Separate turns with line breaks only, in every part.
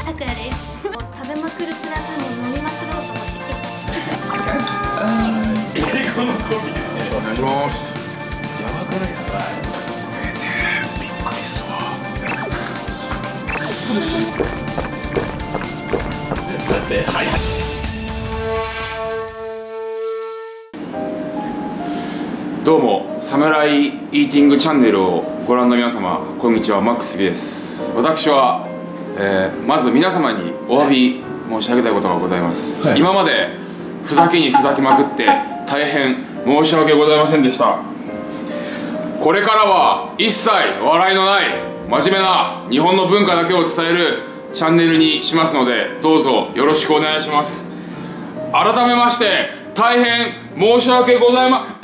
さくらです。食べまくるプラスも飲みまくろうと思ってきました。
英語のコンビですね。
お願いします。やばくないですか。びっくりすわ。
だってはい。
どうもサムライイーティングチャンネルをご覧の皆様、こんにちは。マックスです。私は、まず皆様にお詫び申し上げたいことがございます、はい、今までふざけにふざけまくって大変申し訳ございませんでした。これからは一切笑いのない真面目な日本の文化だけを伝えるチャンネルにしますので、どうぞよろしくお願いします。改めまして大変申し訳ございません。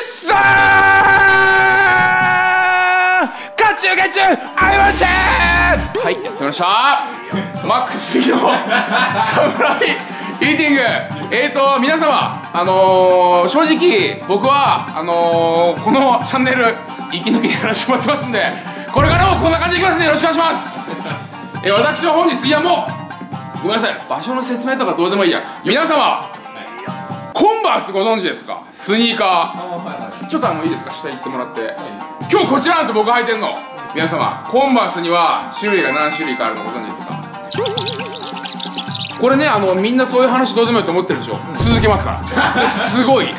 カチュゲチュアイワンチェーン。はい、やってました。マックス杉のサムライイーティング。皆様、正直僕はこのチャンネル息抜きでやらせてもらってますんで、これからもこんな感じでいきますんでよろしくお願いします。私は本日、いやもうごめんなさい、場所の説明とかどうでもいいや。皆様、コンバースご存知ですか？スニーカー。ちょっといいですか、下行ってもらって。今日こちらなんですよ、僕履いてんの。皆様、コンバースには種類が何種類かあるのご存知ですか？これね、みんなそういう話どうでもいいと思ってるでしょ。続けますからすごい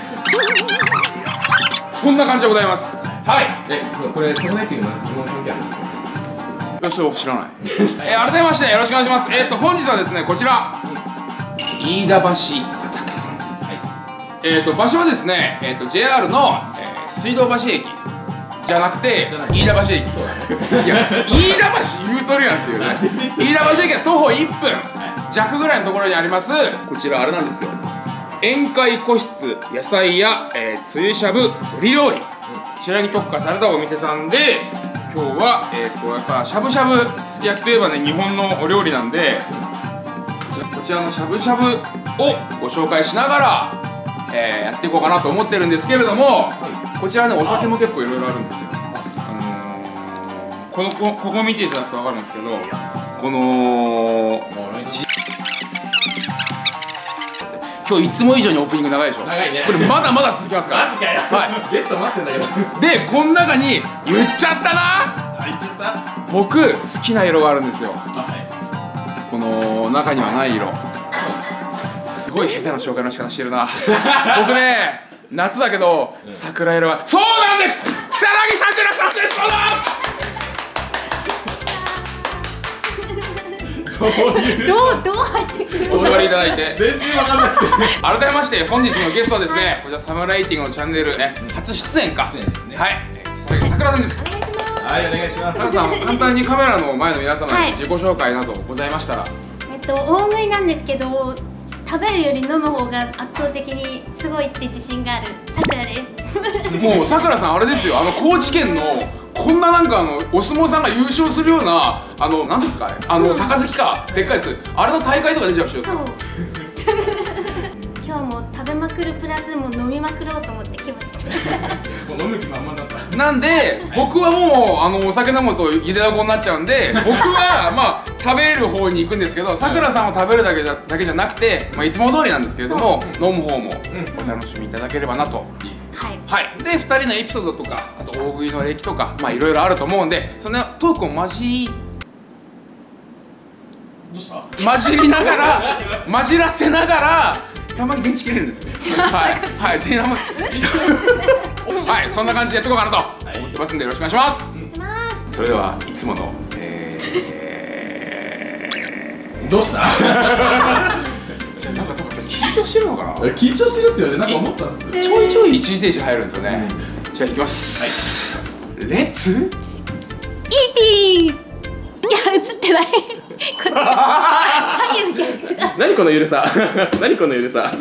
そんな感じでございます。はい。
これサムライティングの疑問関係あるんですか？
それ知らない改めましてよろしくお願いします。本日はですね、こちら飯田橋畑さん。場所はですね、JR の、水道橋駅じゃなくて飯田橋駅。そうだね。いや、飯田橋言うとるやんっていうね。飯田橋駅は徒歩1分弱ぐらいのところにあります、こちらあれなんですよ、宴会個室野菜や、つゆしゃぶ鶏料理、こちらに特化されたお店さんで、今日はやっぱしゃぶしゃぶすき焼きといえばね、日本のお料理なんで、こちらのしゃぶしゃぶをご紹介しながらやっていこうかなと思ってるんですけれども、こちらね、お酒も結構いろいろあるんですよ。ここ見ていただくと分かるんですけど、この今日いつも以上にオープニング長いでしょ。長いね。これまだまだ続きますから。マジかよ。はい。ゲスト待ってんだけど。で、この中に言っちゃったな。言っちゃった。僕好きな色があるんですよ。この中にはない色。すごい下手な紹介の仕方してるな僕ね、夏だけど桜色はそうなんです。如月さくらさんです。
どう入ってくるの？
お座りいただいて。
全然分かんなくて
改めまして本日のゲストはですね、こちらサムライティングのチャンネル初出演か。はい、如月さくらさんです。
はい、お願いします。
さくらさん、簡単にカメラの前の皆様に自己紹介などございましたら。
大食いなんですけど、食べるより飲む方が圧倒的にすごいって自信があるさくらです
もうさくらさんあれですよ、高知県のこんななんかお相撲さんが優勝するようななんですかね、杯かでっかいやつ、あれの大会とか出ちゃう人ですよ。
今日も食べまくるプラスも飲みまくろうと思ってきました
飲む気満々だった。
なんで僕はもうお酒飲むとゆでだこになっちゃうんで、僕はまあ食べる方に行くんですけど、さくらさんを食べるだけじゃなくて、いつも通りなんですけれども、飲む方もお楽しみいただければなと。はい、で2人のエピソードとか、あと大食いの歴とか、いろいろあると思うんで、そのトークを混じらせながらたまに電池切れるんですよはい、そんな感じでやっていこうかなと思ってますんでよろしくお願いします。それではいつもの
どうした
なんか緊張してるのかな。
緊張してるっすよね。なんか思ったんす。
ちょいちょい一時停止入るんですよね。じゃあいきます。レッツイーテ
ィー。いや、映ってない左右逆だ。
何このゆるさ何このゆるさ。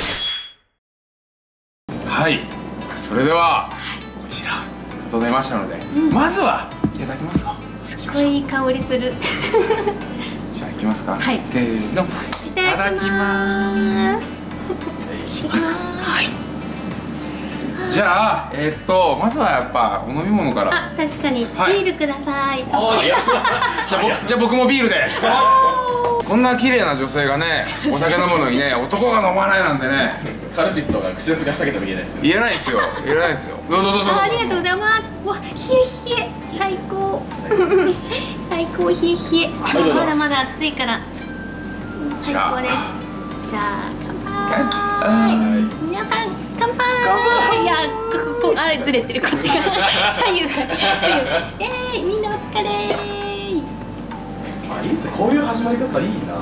はい、それではこちら整えましたので、まずはいただきますか。
すっごいいい香りする
じゃあいきますか。
はい、
せーの、いただきます。はい。じゃあまずはやっぱお飲み物から。
あ、確かに、ビールください。
じゃあ僕もビールで。 こんな綺麗な女性がねお酒飲むのにね男が飲まないなんてね
カルピスとか口が下げても言えないですよ。
言えないですよ言えないですよ。どうぞどうぞ。
ありがとうございます。わ、冷え冷え、最高。最高、冷え冷え。まだまだ暑いから。最高です。じゃあ、乾杯。皆さん、乾杯。いや、あれずれてる、こっちが。左右が。みんなお疲れ。
あ、いいですね。こういう始まり方いいな。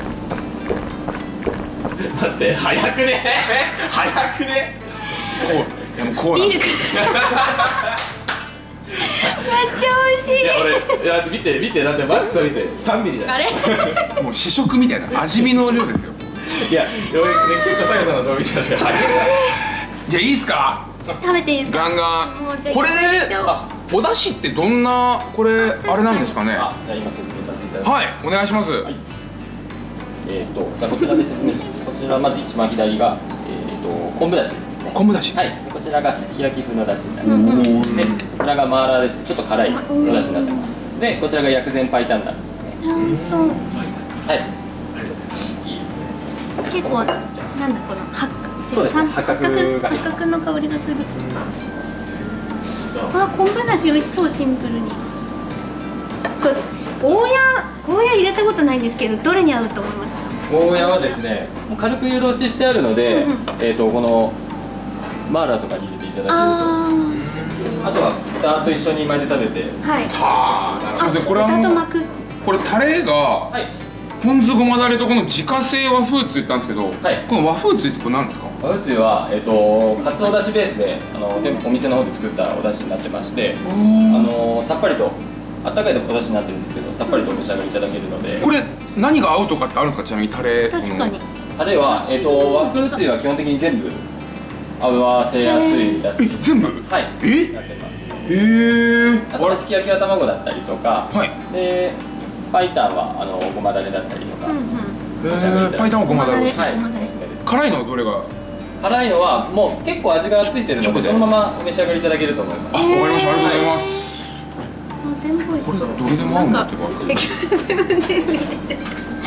待って、早くね。早くね。
いやもうこうなんだ。
ビールくめっちゃ美味しい。
いや俺、いや見て見て、だってマックスを見て3ミリだよ。
あれ
もう試食みたいな味見の量ですよ。
いや、俺ね、結構さやさんの動画見てましたけど、
じゃあいいっすか。
食べていいですか。
ガンガ
もうじゃあ
ン。これ
いただいちゃおう
お出汁ってどんなこれあれなんですかね。
あ、じゃあ今説明させていただきます。
はいお願いします。
じゃあこちらで説明します。こちらまず一番左が昆布だしですね。
昆布だし。
はい。こちらがすき焼き風のだしになります。で、こちらがマーラーですね。ちょっと辛いおだしになってます。で、こちらが薬膳パイタンになるんですね。
そう。
はい。いいですね。
結構なんだこの
そうですね八角が
八角の香りがする。あ、昆布だし美味しそう。シンプルにこれゴーヤ入れたことないんですけど、どれに合うと思いますか。
ゴーヤはですね、もう軽く湯通ししてあるので、このマーラーとかに入れていただけると、あとは豚と一緒に巻いて食べて、
はい
はあ、なるほど。これは
豚と巻く。
これタレが
はい。
ポン酢ごまだれとこの自家製和風つゆって言ったんですけど、
はい
この和風つゆってこれ何ですか。
和風つゆはかつおだしベースでお店の方で作ったおだしになってまして、さっぱりとあったかいおだしになってるんですけど、さっぱりとお召し上がりいただけるので。
これ何が合うとかってあるんですか。ちなみにタレ。
確かに。
タレは和風つゆは基本的に全部合わせやすいだし、
全部。
はい
え
なってます。
へえ。
あとはすき焼きは卵だったりとか、
はい。
でパイタンはごまだれだったりとか、
パイタンはごまだれ。
はい、
ごまだれ
おすすめです。
辛いのはどれが。
辛いのはもう結構味がついてるので、そのままお召し上がりいただけると思いま
あ、
す。
わかりました。ありがとうございます。
あ、全部美味し
こ
そう。
れどれでも合うんだってば。
適当に全部入れてる。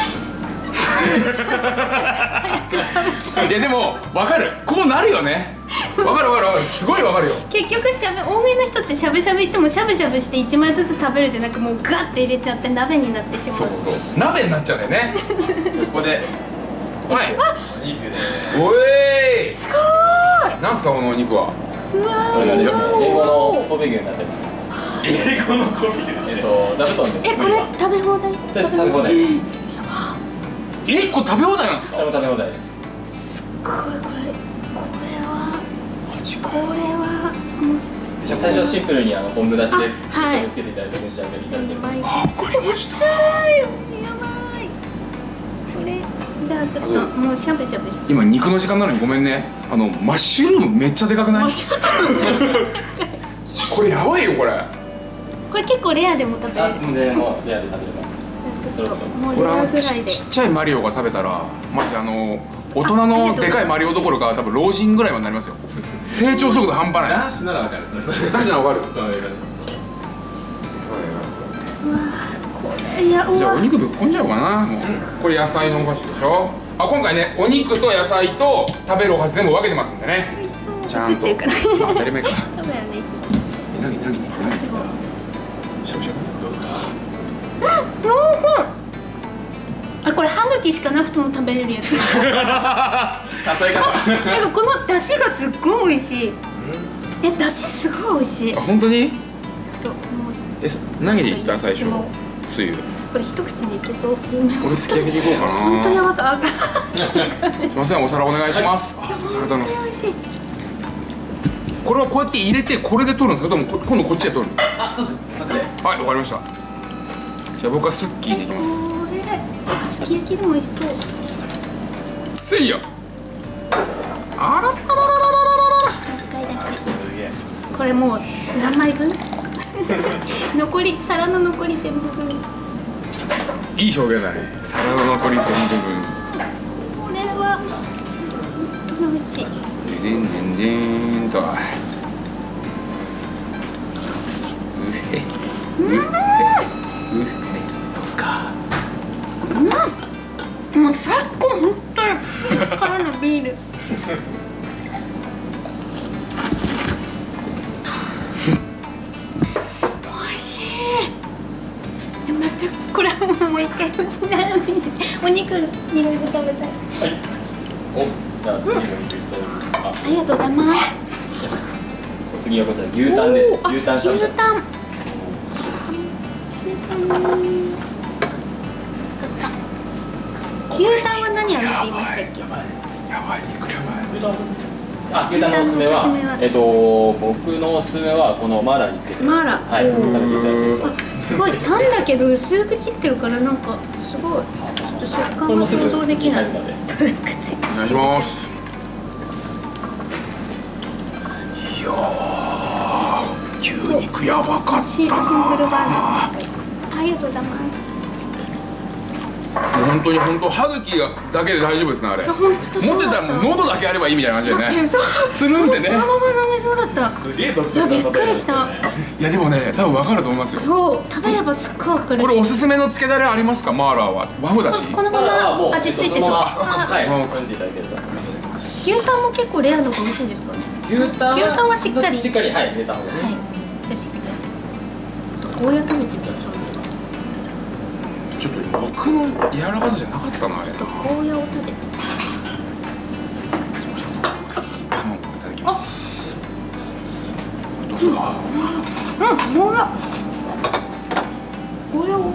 いやでもわかる。こうなるよね。わかるわかるわかる。すごいわかるよ。
結局大食いの人ってしゃぶしゃぶ行ってもしゃぶしゃぶして1枚ずつ食べるじゃなく、もうガッて入れちゃって鍋になってしまう。
そうそう。鍋になっちゃうんだよね。
ここで
はい。
お肉で。
おえー。
すごーい。
なんすかこのお肉は。
うわ
これがですね、
ー。
英語の神戸牛になってます。
英語のコンビですね。
座布団です。
これ食べ放題。
それ食べ放題です。
え、これ食べ放題なんですか。
それも食べ放題です。
すっごいこれはもう
最初はシンプルに昆布だしで
はい
つけていただいて召し上がりいただける。
すごい薄い。やばい。これじゃあちょっともうしゃぶしゃぶして。
今肉の時間なのにごめんね。マッシュルームめっちゃでかくない。これやばいよこれ。
これ結構レアでも食べれる。
全然もうレアで食べれます。
ちょっともうレ
これ
アぐらいで。
ちっちゃいマリオが食べたらマジ大人のでかいマリオどころか多分老人ぐらいはなりますよ。成長速度半端ない。
男子ならわかるですね。それ
男子ならわかる。
そういう感
うわこれいや
じゃあお肉ぶっこんじゃおうかな。もうこれ野菜のお箸でしょ。あ、今回ねお肉と野菜と食べるお箸全部分けてますんでね。ちゃんと。
映ってるかな。
当たり前か。
そうだよね。
何しゃぶしゃぶ。
じ。どうですか。
あ、これ歯茎しかなくても食べれるやつ。
例え方。
なんかこの出汁がすっごい美味しい。出汁すごい美味しい。
あ、本当に。
ちょっともう
何でいった最初。つゆ。
これ一口でいけそう。
俺すき焼きでいこうかな。
本当にやばか。
すいません、お皿お願いします。あ、さすがだな。
美味しい。
これはこうやって入れてこれで取るんですか。でも今度こっちで取る。
あ、そうです。そっちで。
はい、わかりました。じゃあ僕はスッキーでいきます。
これすき焼きでも美味しそう。
せいや。あらららららららら。
深いだし。これもう何枚分？残り皿の残り全部分。
いい表現だね。皿の残り全部分。
これは本当に美味しい。
でんでんでんと。どうすか。
もう最高、本当にからのビール。美味しい。またこれはもう一回お肉いろいろ食べたい。
お、じゃあ次の肉いっちゃう。
ありがとうございます。
次はこちら牛タンです。牛タンしゃぶしゃぶ。
牛タンは何を言っていましたっけ？
やばい、肉やばい。
牛タンのおすすめは、僕のおすすめはこのマーラーにつけて。
マーラー。
はい。食べていただけると。
すごいタンだけど薄く切ってるからなんかすごいちょっと食感が想像できない。
お願いします。いやー、牛肉やばかったな。
シンプルバージョン。ありがとうございます。
もう本当歯茎だけで大丈夫ですね、あれ。持ってたらもう喉だけあればいいみたいな感じでね。つるんってね。
そのまま飲めそうだった。
すげえ独特
いや、びっくりした。
いやでもね、多分分かると思いますよ。
そう、食べればすっごい分かる。
これおすすめのつけだれありますか、マーラーは。和風だし。
このまま味付いてそう。
はい、これでいただけると。
牛タンも結構レアのが美味しいですかね。
牛タン
はしっかり。
しっかり、はい、入れた方がいい。
はい。じゃあしっかり。ちょっとゴーヤ食べてみよう。
ちょっと肉の柔らかさじゃなかったな、あれ。
ゴーヤを食べて。
卵いただきます。どうですか。
ゴーヤ。ゴーヤを。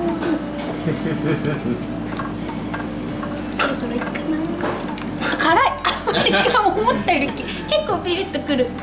そろそろいいかな。辛い。思ったより結構ピリッとくる。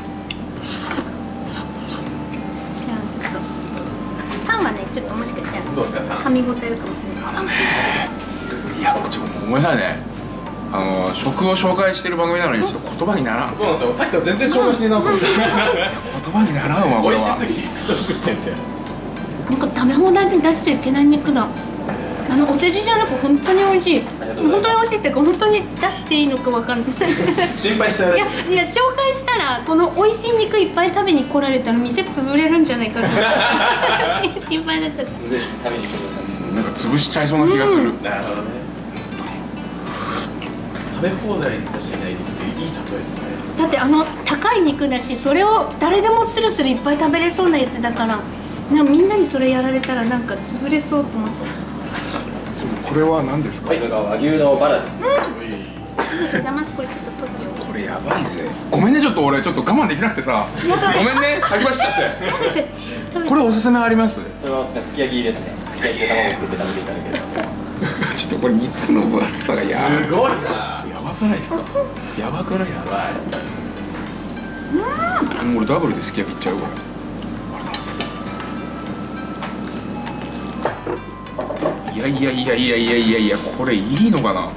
じゃあちょっとタンはね、ちょっともしかしたら
どうですか、
噛み応えあるかもしれない。
いや、ちょっとごめんなさいね。食を紹介してる番組なのにちょっと言葉にならん。
そうなんですよ、さっきから全然紹介してねえなと思って。
言葉にならんわ、これは。
美味しすぎて食ってんですよ。
なんか食べ放題に出しちゃいけない肉だ。お世辞じゃなく本当に美味しい。本当に美味しいっていうか、本当に出していいのかわかんない。
心配しちゃう。
いや紹介したらこの美味しい肉いっぱい食べに来られたら店潰れるんじゃないかって心配になっちゃった。
ぜひ食べに来てください。
なんか潰しちゃいそうな気がする。
なるほどね。食べ放題に出してない肉っていい例えですね。
だって高い肉だし、それを誰でもスルスルいっぱい食べれそうなやつだから、なんかみんなにそれやられたらなんか潰れそうと思って。
これは何ですか。
これが和牛のバラですね。
まずこれちょっと取ってお
これやばいぜ。ごめんね、ちょっと俺ちょっと我慢できなくてさ。ごめんね、先走っちゃって。これおすすめあります。
それはすき焼きですね。すき焼きで卵作って食べていただければ。
ちょっとこれ肉の分厚さが
すごいな。
やばくないですか。やばくないですか。俺ダブルですき焼きいっちゃうこれ。いや、これいいのかな。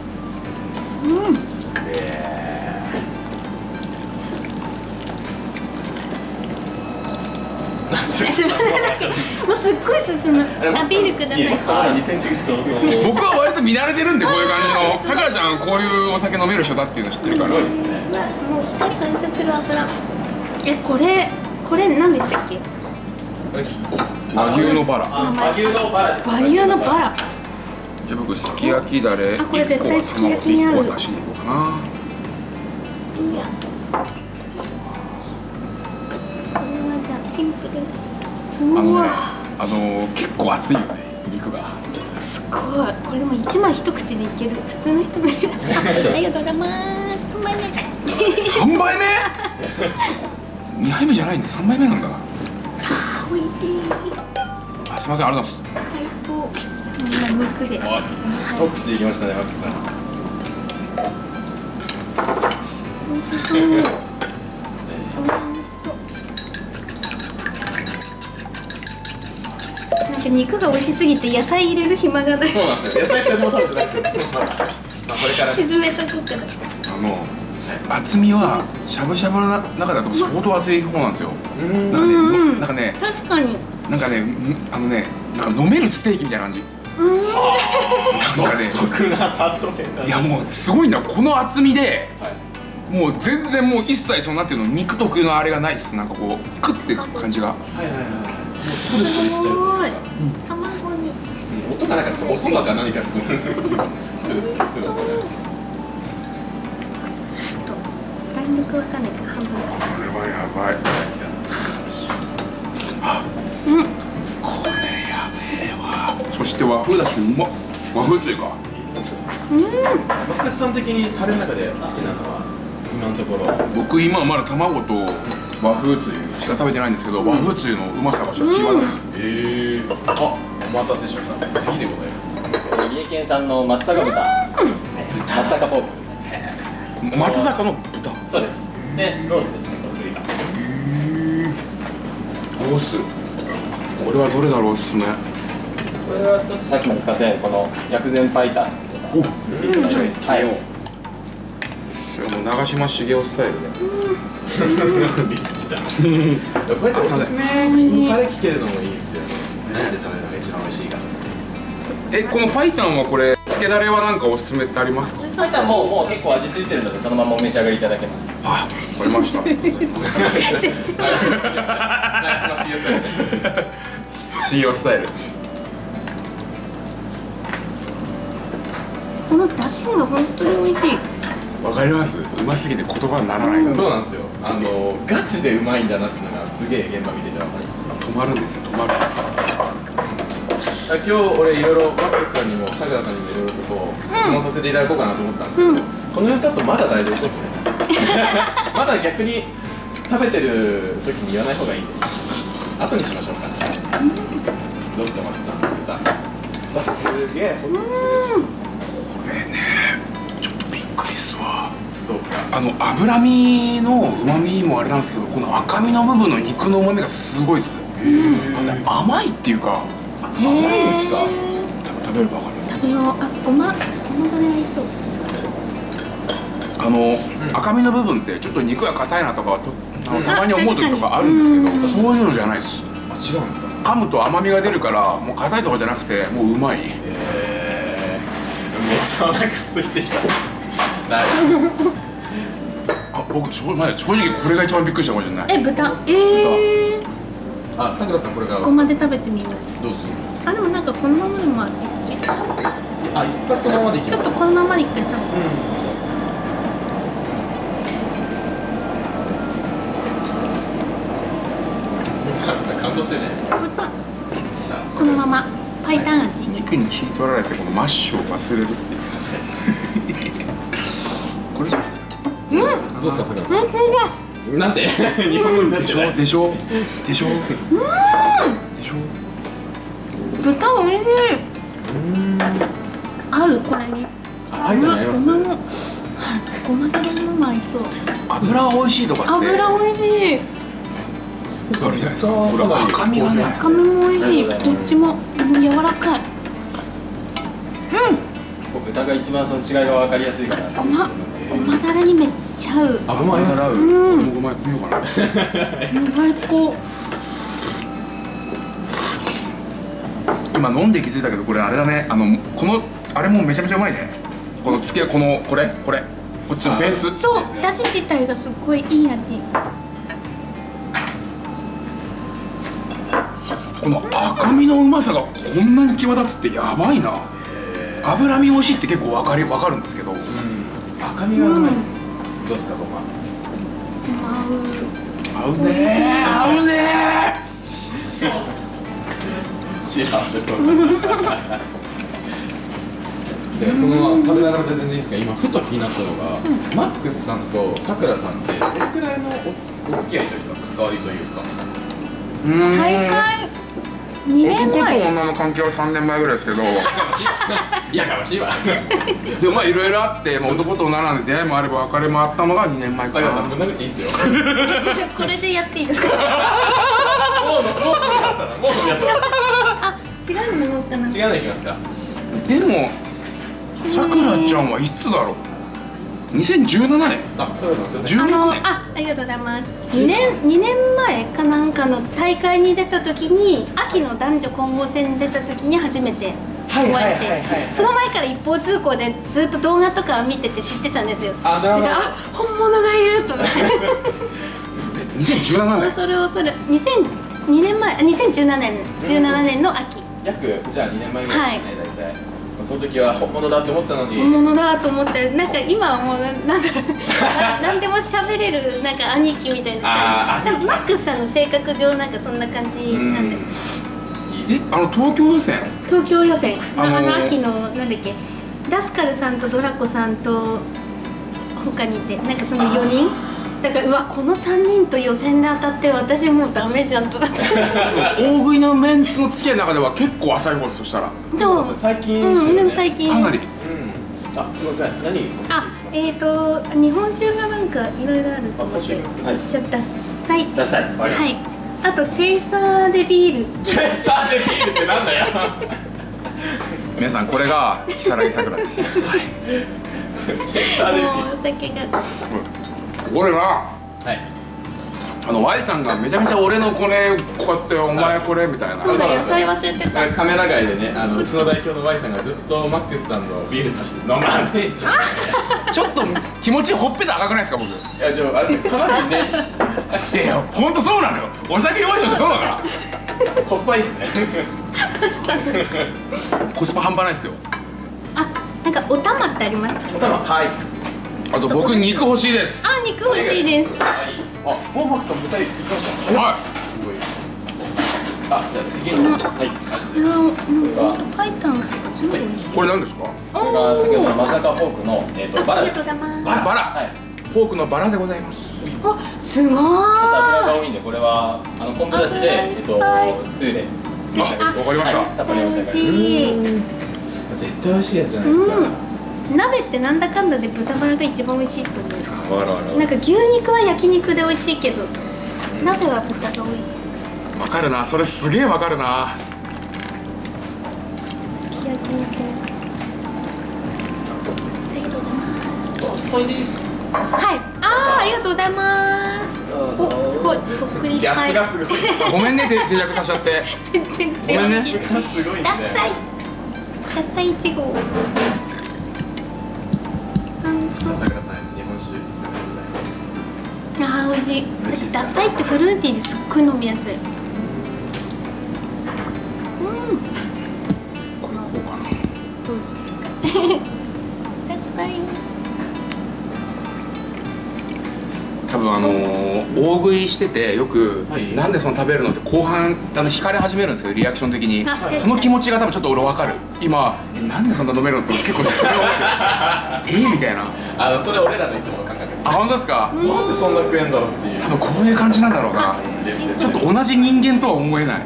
もうすっごい進む。アピールください。
2センチぐらい。
僕は割と見慣れてるんで、こういう感じの。さくらちゃんこういうお酒飲める人だっていうの知ってるから。
もう光反射する油。これ何でしたっけ。
和牛のバラ。
和牛のバラです。
和牛のバラ。
じゃあ僕すき焼きだれ。
これ絶対すき焼きに合う。
1個は出しに行こうかな。
これはじゃあシンプルです。
結構熱いよね、肉が。
すごい。これでも1枚一口でいける。普通の人無理だ。ありがとうございます。3杯目。
3杯目？2杯目じゃないんだ、3杯目なんだ。
おいしい。
すみません、ありがとうございます。
最高。今むくで。
一口でいきましたね、マックスさん。
おいしそう。おいしそう。なんか肉が美味しすぎて野菜入れる暇がない。
そうなんですよ。野菜2人も食べてないですよ。まあこれから。
沈めとこうかな。
厚みはしゃぶしゃぶの中だと相当厚い方なんですよ。なんかね、
確かに。
なんか飲めるステーキみたいな感じ。なんかね、
独特な例え。
いやもうすごいな、この厚みで。もう全然もう一切そのなんていうの、肉特有のあれがないっす。なんかこうクッて感じが。
もうすぐいっちゃう。
卵に。
音がなんかおそばか何かする音が。
弾力わかんないけど半分か。
これはやばい。これやべえわ。そして和風だしうまっ。和風というか。
マックスさん的にタレの中で好きなのは今のところ。
僕今まだ卵と和風つゆしか食べてないんですけど、和風つゆのうまさが際立つ。
あ、お待たせしました。次でございます。
三重県産の松阪豚ですね。松阪ポーク。
松坂の豚。
そうです。で、ロースですね。この部位が。
ロース。これはどれだろう、おすすめ。
これはちょっとさっきまで使ってないこの薬膳パイタン。
お、
はい。
もう長嶋茂雄スタイルで。
リッチだ。こうやっておすすめタレ聞けるのもいいですよね。何で食べるのが一番美味しいか。
このパイタンはこれつけだれはなんかおすすめってありますか？
パイタンもう結構味付いてるのでそのままお召し上がりいただけます。
あ、わかりました。
全然
長嶋茂雄さん。
茂雄スタイル。
この出汁が本当に美味しい。
わかります。うますぎて言葉にならないんです。
そうなんですよ。ガチでうまいんだなっていうのがすげえ現場見ててわかります。
止まるんですよ。止まるんです。
今日俺いろいろマックスさんにもさくらさんにもいろいろとこう質問させていただこうかなと思ったんですけど、この様子だとまだ大丈夫そうですね。まだ逆に食べてる時に言わない方がいいんで後にしましょうか。どうですかマックスさん。わ、すげえ。
これね、ちょっとびっくりっすわ。
どうですか。
脂身の旨味もあれなんですけど、この赤身の部分の肉の旨味がすごいっす。甘いっていうか。
甘いですか。
食べればわかる。
食べよう。ごまだれ合いそう。
赤身の部分ってちょっと肉が硬いなとかたまに思う時とかあるんですけど、そういうのじゃないです。
あ、違うんですか。
噛むと甘みが出るからもう硬いとかじゃなくてもううまい。
めっちゃお腹空いてきた。
僕正直これが一番びっくりしたかもしれない。
豚。
あ、さくらさんこれから
ごまで食べてみよう。
どうぞ。
でもなんかこのままでも味ついてる。
あ、一発そのままでいきます。
ちょっとこのままでいってみたい。
感動してるじゃないですか。
このままパイタン味。
肉に火取られてこのマッシュを忘れるっていう。これじゃ
どうですか、さくらさん。なんて日本語になってない。
でしょ。
豚美味しい。合うこれに。
入ってないます。
ごまだれのも合いそう。
油が美味しいとかって。
油美味しい。
そうじゃないですか。これ赤身がね。
赤身も美味しい。どっちも柔らかい。
豚が一番その違いが分かりやすいかな。
ごまだれにめっちゃ合う。
あ、ごま合います。
俺もごまやってみようかな。
最高。
今飲んで気づいたけどこれあれだね。このあれもめちゃめちゃうまいね。このつけこれこっちのベース。
そう、だし自体がすっごいいい味。
この赤身のうまさがこんなに際立つってやばいな。脂身美味しいって結構わかるんですけど、
赤身がうまい。どうですか、ごま。
合うね
幸せそう。で、その食べながらで全然いいですか。今ふと気になったのが、マックスさんとさくらさんってどれくらいのお付き合いというか関わりというか。
大会2年前。
男と女の関係は3年前ぐらいですけど。
やかましいわ。
でもまあいろいろあって、男と女なんで出会いもあれば別れもあったのが2年前かな。
さくらさんぶん殴っていいっすよ。
これでやっていいですか。
もうやったらもうやったら。
あ、違うのもかな。
違うのいきますか。
でもさくらちゃんはいつだろう。2017年。
あ、さくらさんすいません。
16年。
ありがとうございます。2年前かなんかの大会に出た時に、秋の男女混合戦に出た時に初めてお会いして、その前から一方通行でずっと動画とかを見てて知ってたんですよ。
あ、なるほど。
本物がいると思って。
2017年。
それ2002年前、2017年の秋。
約じゃあ2年前ぐらいですね、大体。その時は本物だって思ったのに。
本物だと思って、なんか今はもうなんだろう、何でも喋れるなんか兄貴みたいな感じ。でもマックスさんの性格上なんかそんな感じなんで。
東京予選。
東京予選。秋のなんだっけ、ダスカルさんとドラコさんと他にいて、なんかその4人。だからうわ、この3人と予選で当たって私もうダメじゃんとなって。
大食いのメンツの付き合いの中では結構浅い方です。そしたら
最近ですよね。
最近
かなり。
あ、すみません。何？
日本酒がなんかいろいろあると思って。じゃあダッサイ。
ダサい。
はい。あとチェイサーでビール。
チェイサーでビールってなんだよ。
皆さんこれが如月さくらです。はい。
チェイサーでビール。
もうお酒が。
これが、
はい。
Y さんがめちゃめちゃ俺のこれこうやってお前これみたいな。
そうだ、野菜忘れてた。
カメラ外でね、うちの代表の Y さんがずっとマックスさんのビールさして飲まねえじゃん。
ちょっと気持ちほっぺた赤くないですか僕。い
いや、じゃああれですね、かなりね。
やいや、ほんとそうなのよ。お酒弱い人ってそうだから。
コスパいいっすね。
確かに。
コスパ半端ないですよ。
あ、なんかお玉ってありますか？
お玉、はい。
あと僕肉欲しいです。
あ、肉欲しいです。
はい。あ、もうマックスさん豚いきました。
はい。
すごい。あ、じゃあ次の。はい。
いや、もうパイタンとか全部美味しい。
これ何ですか？
これが先ほどのまさかフォークのバラです。
ありがとうございます。
バラ。
はい。
フォークのバラでございます。
あ、すごーい。
油が多いんで、これは昆布だしでつゆで。
あ、わかりました。
さっぱりお召し上がり。
美味しい。
絶対美味しいやつじゃないですか。
鍋ってなんだかんだで豚バラが一番美味しいと思う。
わかるわかる。
なんか牛肉は焼肉で美味しいけど、鍋は豚が美味しい。
わかるな、それすげえわかるな。
すき焼き肉。ありがとうございます。
それでいいです。
はい。ありがとうございます。お、すごい。とっくり。
ギャップがすごい。
ごめんね、定着させちゃって。
全然
ごめんね。
ギャップがすごいんで。
ダッサイ。ダッサイ1号。
さくらさん、日本酒いかがでございます。
あー、美味しい。
美味しいです
ダッサイってフルーティーですっごい飲みやすい。
こうかな。
どうぞ。ダッサイ。
多分大食いしててよく、
はい、
なんでその食べるのって後半惹かれ始めるんですけど、リアクション的に
はい
その気持ちが多分ちょっと俺分かる。今なんでそんな飲めるのって結構それをみたいな。
それ俺らのいつもの感覚です。
あ、本当ですか？
なんでそんな食えんだろうっていう。
多分こういう感じなんだろうな。ちょっと同じ人間とは思えない。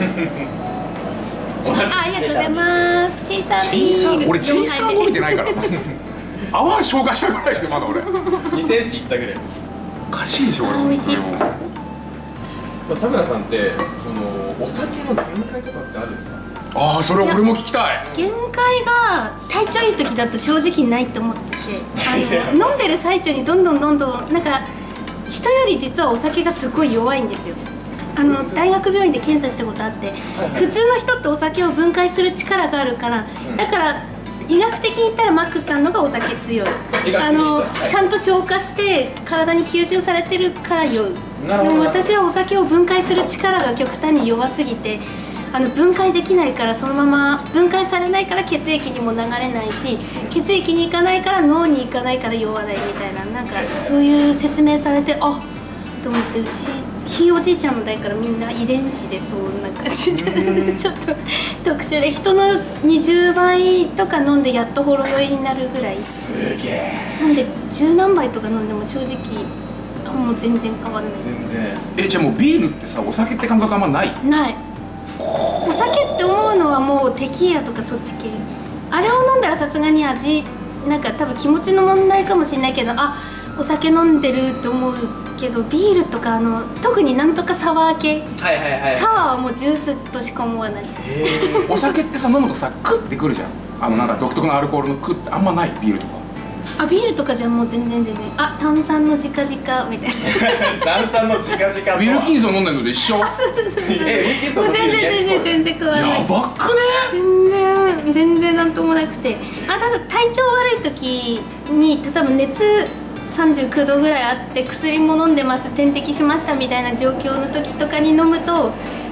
ありがとうございます。チェイサービール。
俺チェイサー飲めてないから泡消化したぐらいですよまだ俺。
2センチいったぐらいです。
おかしいでしょ俺。
美味しい。
さくらさんってお酒の限界とかってあるんですか？
ああ、それ俺も聞きたい。
限界が体調いい時だと正直ないと思ってて、飲んでる最中にどんどんなんか人より実はお酒がすごい弱いんですよ。大学病院で検査したことあって、普通の人ってお酒を分解する力があるから、だから医学的に言ったらマックスさんのがお酒強い。ちゃんと消化して体に吸収されてるから酔う。でも私はお酒を分解する力が極端に弱すぎて、分解できないから、そのまま分解されないから血液にも流れないし、血液に行かないから脳に行かないから酔わないみたいな、なんかそういう説明されて、あっと思って、うちひいおじいちゃんの代からみんな遺伝子でそんな感じでちょっと特殊で、人の20倍とか飲んでやっとほろ酔いになるぐらい。
すげえ。
なんで10何杯とか飲んでも正直もう全然変わんない。
全然。
じゃあもうビールってさ、お酒って感覚あんまない？
ない。お酒って思うのはもうテキーラとかそっち系。あれを飲んだらさすがに味、なんか多分気持ちの問題かもしれないけど、あ、お酒飲んでるって思うけど、ビールとか特になんとかサワー系、サワーはもうジュースとしか思わない。
お酒ってさ、飲むとさクッてくるじゃん。なんか独特のアルコールのクッってあんまない？ビールとか。
あ、ビールとかじゃもう全然あ、炭酸の直々みたいな。
炭酸の直々とは
ウィルキンソン飲んでるのと一緒。
そうもう全然変わらない。
やばっくね。
全然なんともなくて、ただ体調悪い時に、例えば熱39度ぐらいあって薬も飲んでます、点滴しましたみたいな状況の時とかに飲むと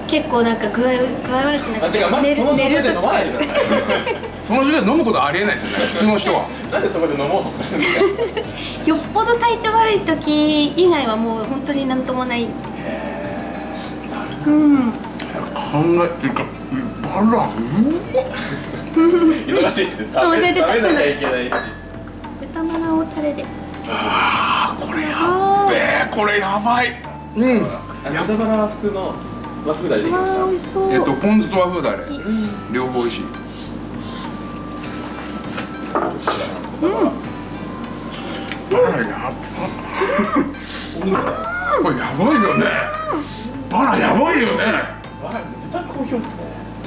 結構なんか具合悪くなって
てかまずその状態で飲まないでください。
その状態で飲むことはありえないですよね、普通の人は。
なんでそこで飲もうとするんですか。
よっぽど体調悪い時以外はもう本当になんともない。うん。
考えてかバラ、うわ
忙しいっすね。食べなきゃいけないし。
豚バラをタレで。
あー、これやっべえ、これやばい。うん。
豚バラは普通の和風だれできました。
美味しそう。
ポン酢と和風だれ、両方美味しい。バラやば。これやばいよね。バラやばいよね。
豚好評っすね。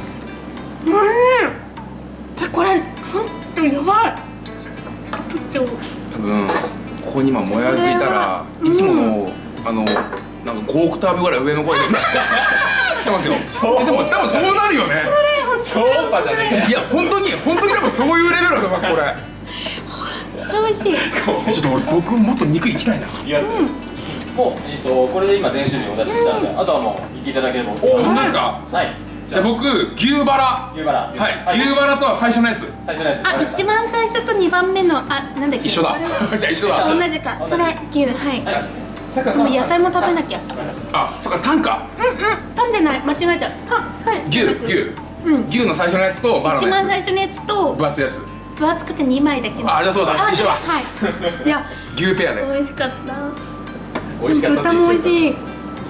これ本当にやばい。
多分ここに今もやしいたら、いつものなんか5オクターブぐらい上の声で知ってますよ。でも多分そうなるよね。
超音波じゃねえかよ。
いや本当に多分そういうレベルだと思いますこれ。
美味しい。
ちょっと僕もっと肉いきたいな。
いきます。もうこれで今全種類お出ししたので、あとはもういっていただければ。
本当ですか。
はい。
じゃあ僕牛バラ。
牛バラ。
はい。牛バラとは最初のやつ。
最初のやつ。
一番最初と2番目のなんだっけ。
一緒だ。じゃあ一緒だ。
同じか。それ牛、はい。
さかさん。
野菜も食べなきゃ。
あ、そっか、タンか。
タンでない、間違えた。はい。
牛の最初のやつとバラのやつ。
一番最初のやつと
分厚いやつ。
分厚くて2枚だけ。
あ、じゃあそうだ。一緒だ。
はい。いや、
牛ペアで。
美味しかった。
美味しかった。
豚も美味しい。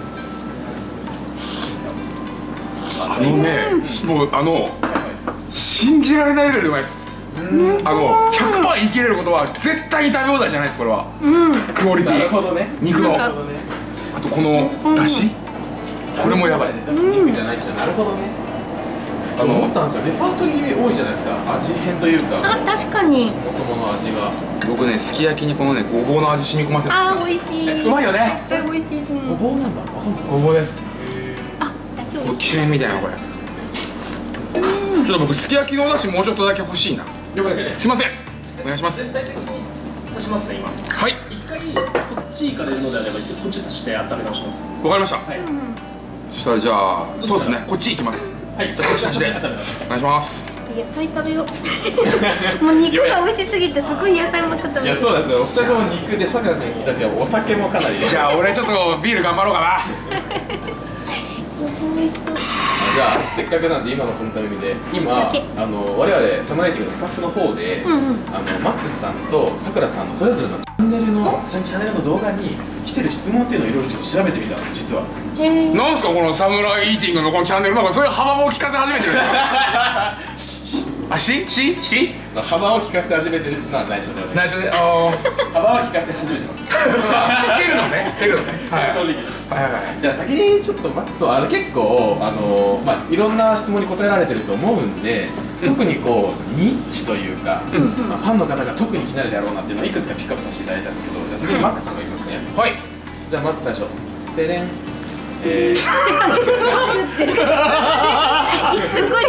もう信じられないレベルでうまいです。100% 言い切れることは絶対に食べ放題じゃないですこれは。クオリティ。
なるほどね。
肉の。あとこのだし。これもやばい。
出す肉じゃないってなるほどね。思ったんですよ。レパートリー多いじゃないですか。味変というか。
あ、確かに。
そもそもの味が。
僕ね、すき焼きにこのね、ごぼうの味染み込ませて。
あ、美味しい。
うまいよね。
美味しい。
ごぼうなんだ。
ごぼうです。
あ、大丈夫。
きしめんみたいなこれ。ちょっと僕すき焼きのお出汁もうちょっとだけ欲しいな。
了解ですね。
すいません。お願いします。
全体的に足しますね今。
はい。
一回こっち行かれるのであればこっち足して温め直します。
わかりました。
はい。
そしたらじゃあそうですね。こっち行きます。
はい。
じゃあこっち足して
温めます。
お願いします。
野菜食べよう。もう肉が美味しすぎてすごい野菜もちょっと。
いやそうなんですよ。お二人とも肉でさくらさんに聞いたけどお酒もかなり。
じゃあ俺ちょっとビール頑張ろうかな。
美味しそう。
じゃあせっかくなんで今のこのタイミングで今我々サムライティングのスタッフの方でマックスさんとさくらさんのそれぞれのチャンネルの動画に来てる質問っていうのをいろいろちょっと調べてみたんですよ実は。
なんすかこのサムライイーティングのこのチャンネルなんかそういう幅も聞かせ始めてるんですか。あし
幅を聞かせ始めてるっていうのは内緒ではない。
内緒で
幅は聞かせ始めてます。
出るのね。
正直。じゃあ先にちょっとそう結構いろんな質問に答えられてると思うんで、特にこうニッチというかファンの方が特に気になるであろうなっていうのをいくつかピックアップさせていただいたんですけど、じゃあ先にマックスさんがいきますね。
はい。
じゃあまず最初てれん。
すごい。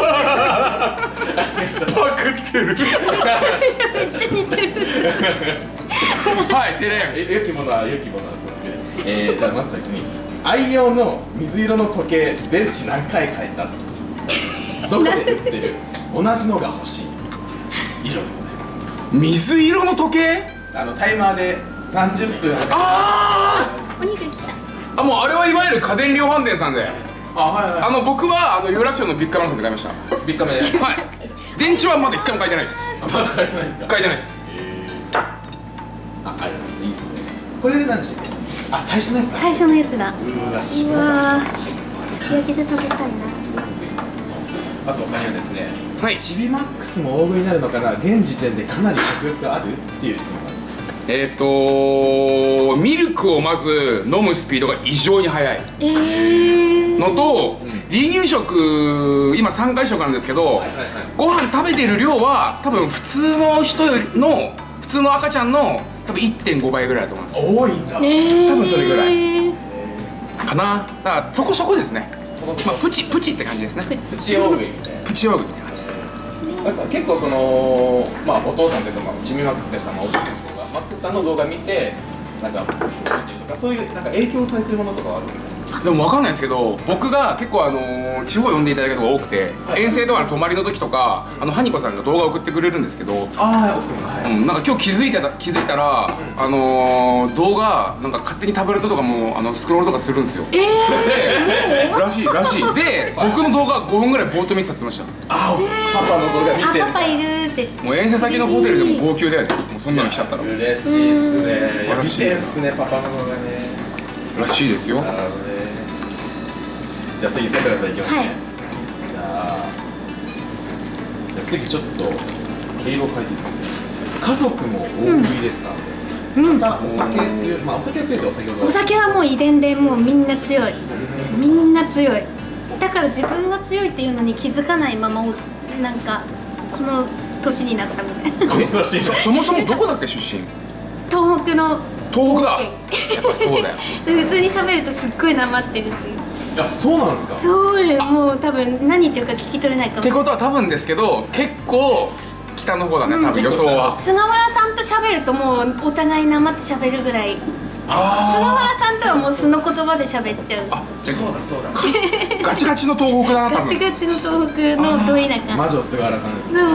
パクってる。
めっちゃ似てる。
はい、てれん。
良きものはそうすね。じゃあまず最初に愛用の水色の時計電池何回変えた？どこで売ってる？同じのが欲しい。以上でございます。
水色の時計？
タイマーで30分。
お肉来た。
あ、もうあれはいわゆる家電量販店さんで。僕は有楽町のビッグカメラさんで買いました。
ビッグカメラ。
はい。電池はまだ一回も変えてないです。
まだ変えてないですか？
変えてないです。
ありがとうございます。いいですね。これ何でしたっけ？あ、最初のやつだ。
最初のやつだ。
うわ、
すき焼きで食べたいな。
あと他にはですね、
はい
チビマックスも大食いになるのかな、現時点でかなり食欲があるっていう質問があります。
ミルクをまず飲むスピードが異常に速いのと、離乳食今3回食なんですけど、ご飯食べてる量は多分普通の人よりの普通の赤ちゃんの多分 1.5 倍ぐらいだと思います。
多いんだ。
多分それぐらいかな。だからそこそこですね。まあプチって感じですね。
プチ大食いみたいな。
プチ大食いみたいな感じです。
結構お父さんというかチビマックスでしたお父さんとかマックスさんの動画見てなんか見てるとかそういうなんか影響されてるものとかはあるんですか？
でも分かんないですけど、僕が結構地方呼んでいただくことが多くて、遠征とかの泊まりの時とかハニコさんが動画を送ってくれるんですけど、
ああ奥様が、はい、
なんか今日気づいたら、動画なんか勝手にタブレットとかもスクロールとかするんですよ。らしいで、僕の動画5分ぐらいぼーっと見てたって言ってました。
あ、パパの動画見てる。
パパいるって。
もう遠征先のホテルでも号泣だよね。もうそんなの来ちゃったら。
嬉しいっすね。見てんすね、パパの動画ね。
らしいですよ。
なるほどね。じゃあ次さくらさんいきますね。じゃあ次ちょっと毛色を変えてですね。家族も大食いですか？またお酒強い、まあお酒は強いってお酒
お酒はもう遺伝でもうみんな強い。みんな強い。だから自分が強いっていうのに気づかないままなんかこの年になったみたいな。
そもそもどこだっけ出身？
東北の。
東北だ。やっぱそうだよ。
普通に喋るとすっごいなまってるっていう。
あ、そうなんですか。
そうよ、もう多分何言ってるか聞き取れないかも。
ってことは多分ですけど、結構北の方だね、多分予想は。
菅原さんと喋るともうお互いなまって喋るぐらい。菅原さんとはもう素の言葉で喋っちゃう。
あ、そうだ。
ガチガチの東北だな、多分。
ガチガチの東北のど田舎。
魔女菅原さんですね。
そう。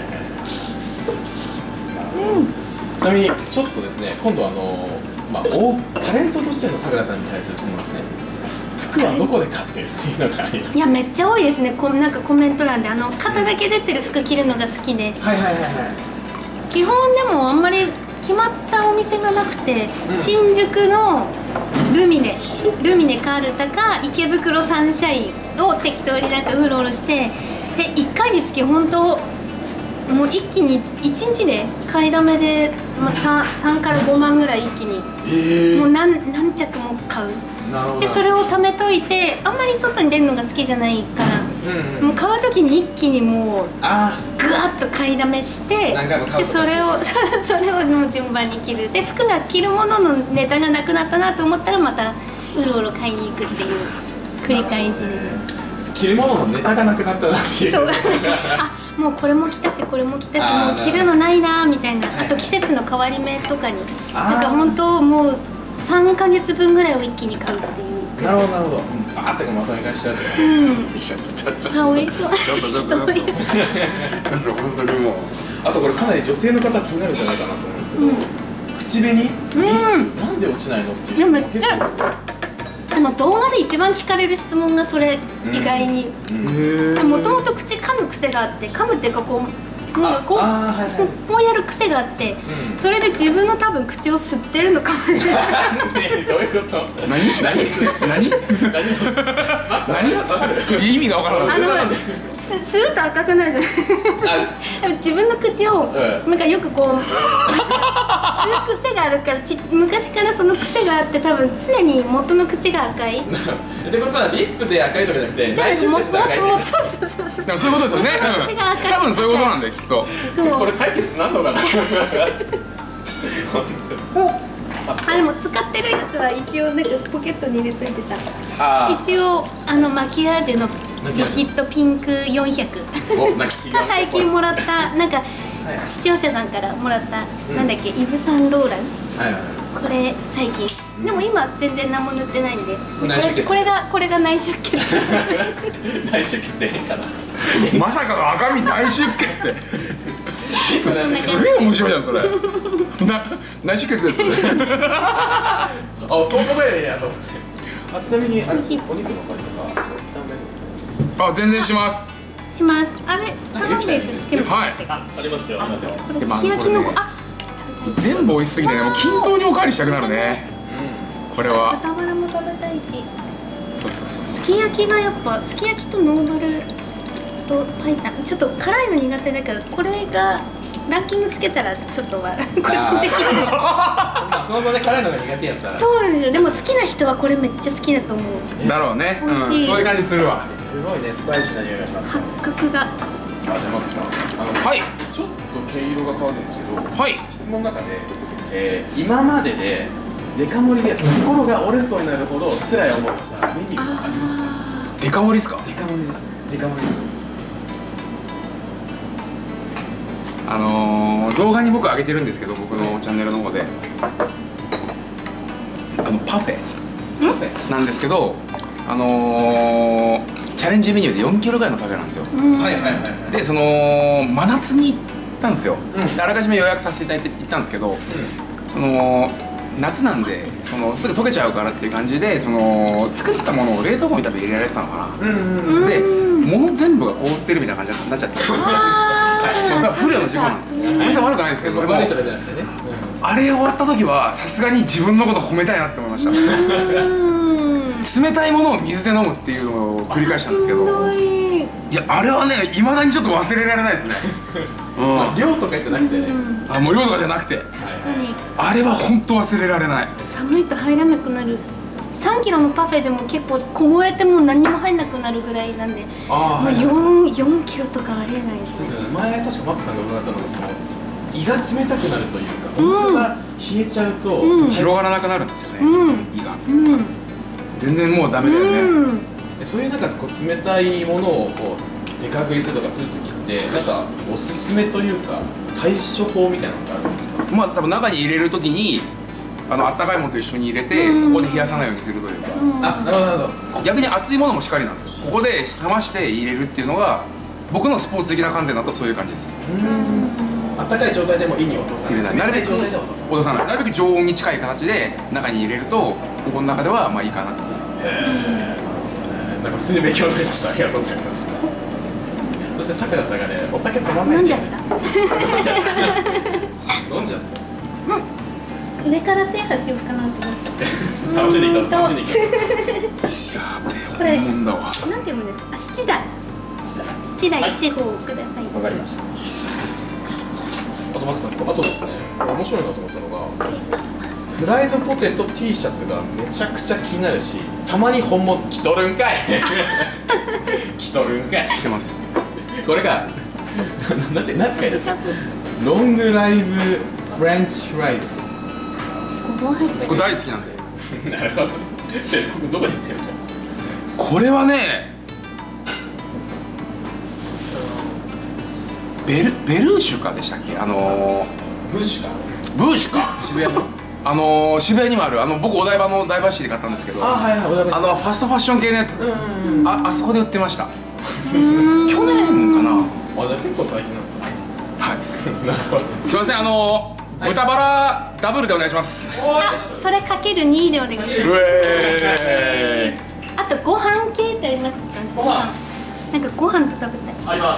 ちなみにちょっとですね、今度タレントとしてのさくらさんに対する質問ですね。服はどこで買ってるっていうのがあります。
いや、めっちゃ多いですね。なんかコメント欄で肩だけ出てる服着るのが好きで、基本でもあんまり決まったお店がなくて、新宿のルミネカールタか池袋サンシャインを適当になんかうろうろして、で1回につき本当もう一気に1日で買いだめで、3から5万ぐらい一気に、もう何着も買う。でそれを貯めといて、あんまり外に出るのが好きじゃないから、もう買う時に一気にもうぐわっと買いだめして、でそれをもう順番に着る。で服が着るもののネタがなくなったなと思ったらまたうろうろ買いに行くっていう繰り返しで。
着るもののネタがなくなったなっていう。
そうもうこれも着たしこれも着たし、もう着るのないなみたいな。あと季節の変わり目とかになんか本当もう3ヶ月分ぐらいを一気に買うっていう。
なるほどなるほど。バーってまとめ買いしちゃう。
あ、美味しそう。
ちょっと本当にもう。
あとこれかなり女性の方気になるんじゃないかなと思うんですけど、口紅なんで落ちないのっていう質問結構。
動画で一番聞かれる質問がそれ、意外に。もともと口噛む癖があって、噛むっていうかこうやる癖があって、それで自分の多分口を吸ってるのかもしれない。
どういうこと？何？
意味がわからない。
吸うと赤くなるじゃない。自分の口をなんかよくこう吸う癖があるから、昔からその癖があって、多分常に元の口が赤い。
ってことはリップで赤いとかじゃなくて内出血で赤いって。
でもそういうことですよね。多分そういうことなんだよきっと。
これ解決なんのかな。
でも使ってるやつは一応なんかポケットに入れといてた。一応マキアージュのリキッドピンク400が最近もらった、なんか視聴者さんからもらった、なんだっけ、イヴ・サンローラン、これ最近。でも今全然何も塗ってないんで、これが内出血。
内出血で変かな。
まさかの赤身内出血って。すげえ面白いじゃんそれ。内出血ですね。
あ、そういうことやねやと思って。ちなみにお肉の香りとか
全然します。
します。あれ頼んで全部。
ありますよ。
これすき焼きの
全部美味しすぎてね、もう均等におかわりしたくなるね。これは。
豚バラも食べたいし。
そう。
すき焼きがやっぱすき焼きとノーマルとパイタン、ちょっと辛いの苦手だから、これがランキングつけたらちょっとは個人的に。
そもそもね辛いのが苦手やったら。
そうなんですよ。でも好きな人はこれめっちゃ好きだと思う。
だろうね。そういう感じするわ。
すごいね、スパイシーな匂いがします。
八角が。
じゃあマックさん、
はい。
ちょっと毛色が変わるんですけど、
はい。
質問の中で、今まででデカ盛りで心が折れそうになるほど辛い思いをしたメニューありますか？
デカ盛りですか？
デカ盛りです。デカ盛りです。
動画に僕上げてるんですけど、僕のチャンネルの方でパフェなんですけど、チャレンジメニューで4キロぐらいのパフェなんですよ。
はいはいはいはい。
でその真夏に行ったんですよ。であらかじめ予約させていただいて行ったんですけど、その夏なんですぐ溶けちゃうからっていう感じで、作ったものを冷凍庫に多分入れられてたのかな。で物全部が凍ってるみたいな感じになっちゃってたんですよ。不慮の事故なんですよ。お店悪くないですけど、
悪いとかじゃなくてね。
あれ終わった時はさすがに自分のこと褒めたいなって思いました。冷たいものを水で飲むっていうのを繰り返したんですけど、いやあれはね未だにちょっと忘れられないですね。
量とかじゃなくてね。
もう量とかじゃなくて、
確かに
あれは本当忘れられない。
寒いと入らなくなる。3キロのパフェでも結構凍えても何にも入んなくなるぐらいなんで、4キロとかありえないですね。
前確かマックさんが伺ったのが胃が冷たくなるというか、本当が冷えちゃうと
広がらなくなるんですよね、胃が。全然もうダメだよね。
そういうなんかこう冷たいものをこうでか食いするとかするときってなんかおすすめというか対処法みたいなのってあるんですか？
まあ多分中に入れるときにあったかいものと一緒に入れてここで冷やさないようにするというか。
なるほどなるほど。
逆に熱いものもしっかりなんですよ。ここで冷まして入れるっていうのが僕のスポーツ的な観点だとそういう感じです。
あったかい状態でも胃に落とさない。
なるべく落とさない。なるべく常温に近い形で中に入れるとここの中ではまあいいかなと。
なんか普通に勉強になりました。ありがとうございます。そしてさくらさんがね、お酒止まんないんだよね。飲んじゃった。
上から制覇しようかなと思って。
楽しんできた。楽しんできた。
これ
なんだわ。
なんて読むんですか？七代。七代1号ください。
わかりました。
あとマックさん、あとですね、面白いなと思ったのが、フライドポテト T シャツがめちゃくちゃ気になるし、たまに本物着とるんかい。着とるんかい。
着てます。
これがなんて書いてあるんですか？ロングライブフレンチフライズ。
これ大好きなんで。
なるほど。それどこで言ってるんですか？
これはね、ベルーシュかでしたっけ？
ブーシュか。
ブーシュか。
渋谷の。
渋谷にもある僕お台場の台場市で買ったんですけど、ファストファッション系のやつ、あそこで売ってました。去年かな。
じゃあ結構最近なんですね。
はい。
なるほど。
すいません、豚バラダブルでお願いします。
それかける2でお願いします。あとご飯系ってありますか？ご飯。なんかご飯と食べたい。
あります。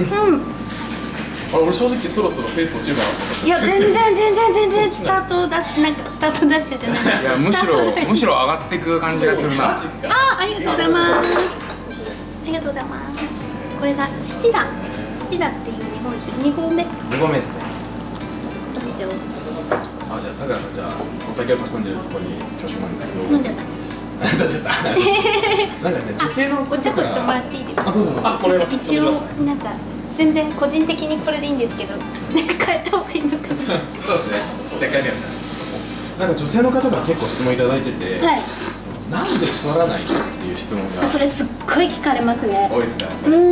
俺正直そろそろペース落ちるかなと思って。
いや全然スタートダッシュじゃない。
いやむしろ上がっていく感じがするな。
ありがとうございます。ありがとうございます。これが七田っていう日本酒2合目。
2合目ですね。
どうぞ。
じゃあさくらさん、じゃあお酒をたしなんでるところに恐縮なんですけど。
飲んじゃった。
飲んじゃった。なんかですね、女性の
お茶取ってもらっていいですか？
どうぞ。
これは
一応なんか全然個人的にこれでいいんですけど、なんか変えた方がいいのかな。
そうですね。せっかくやったら。なんか女性の方から結構質問いただいてて、
はい。
なんで太らないっていう質問が
それすっごい聞かれますね。
多いですね。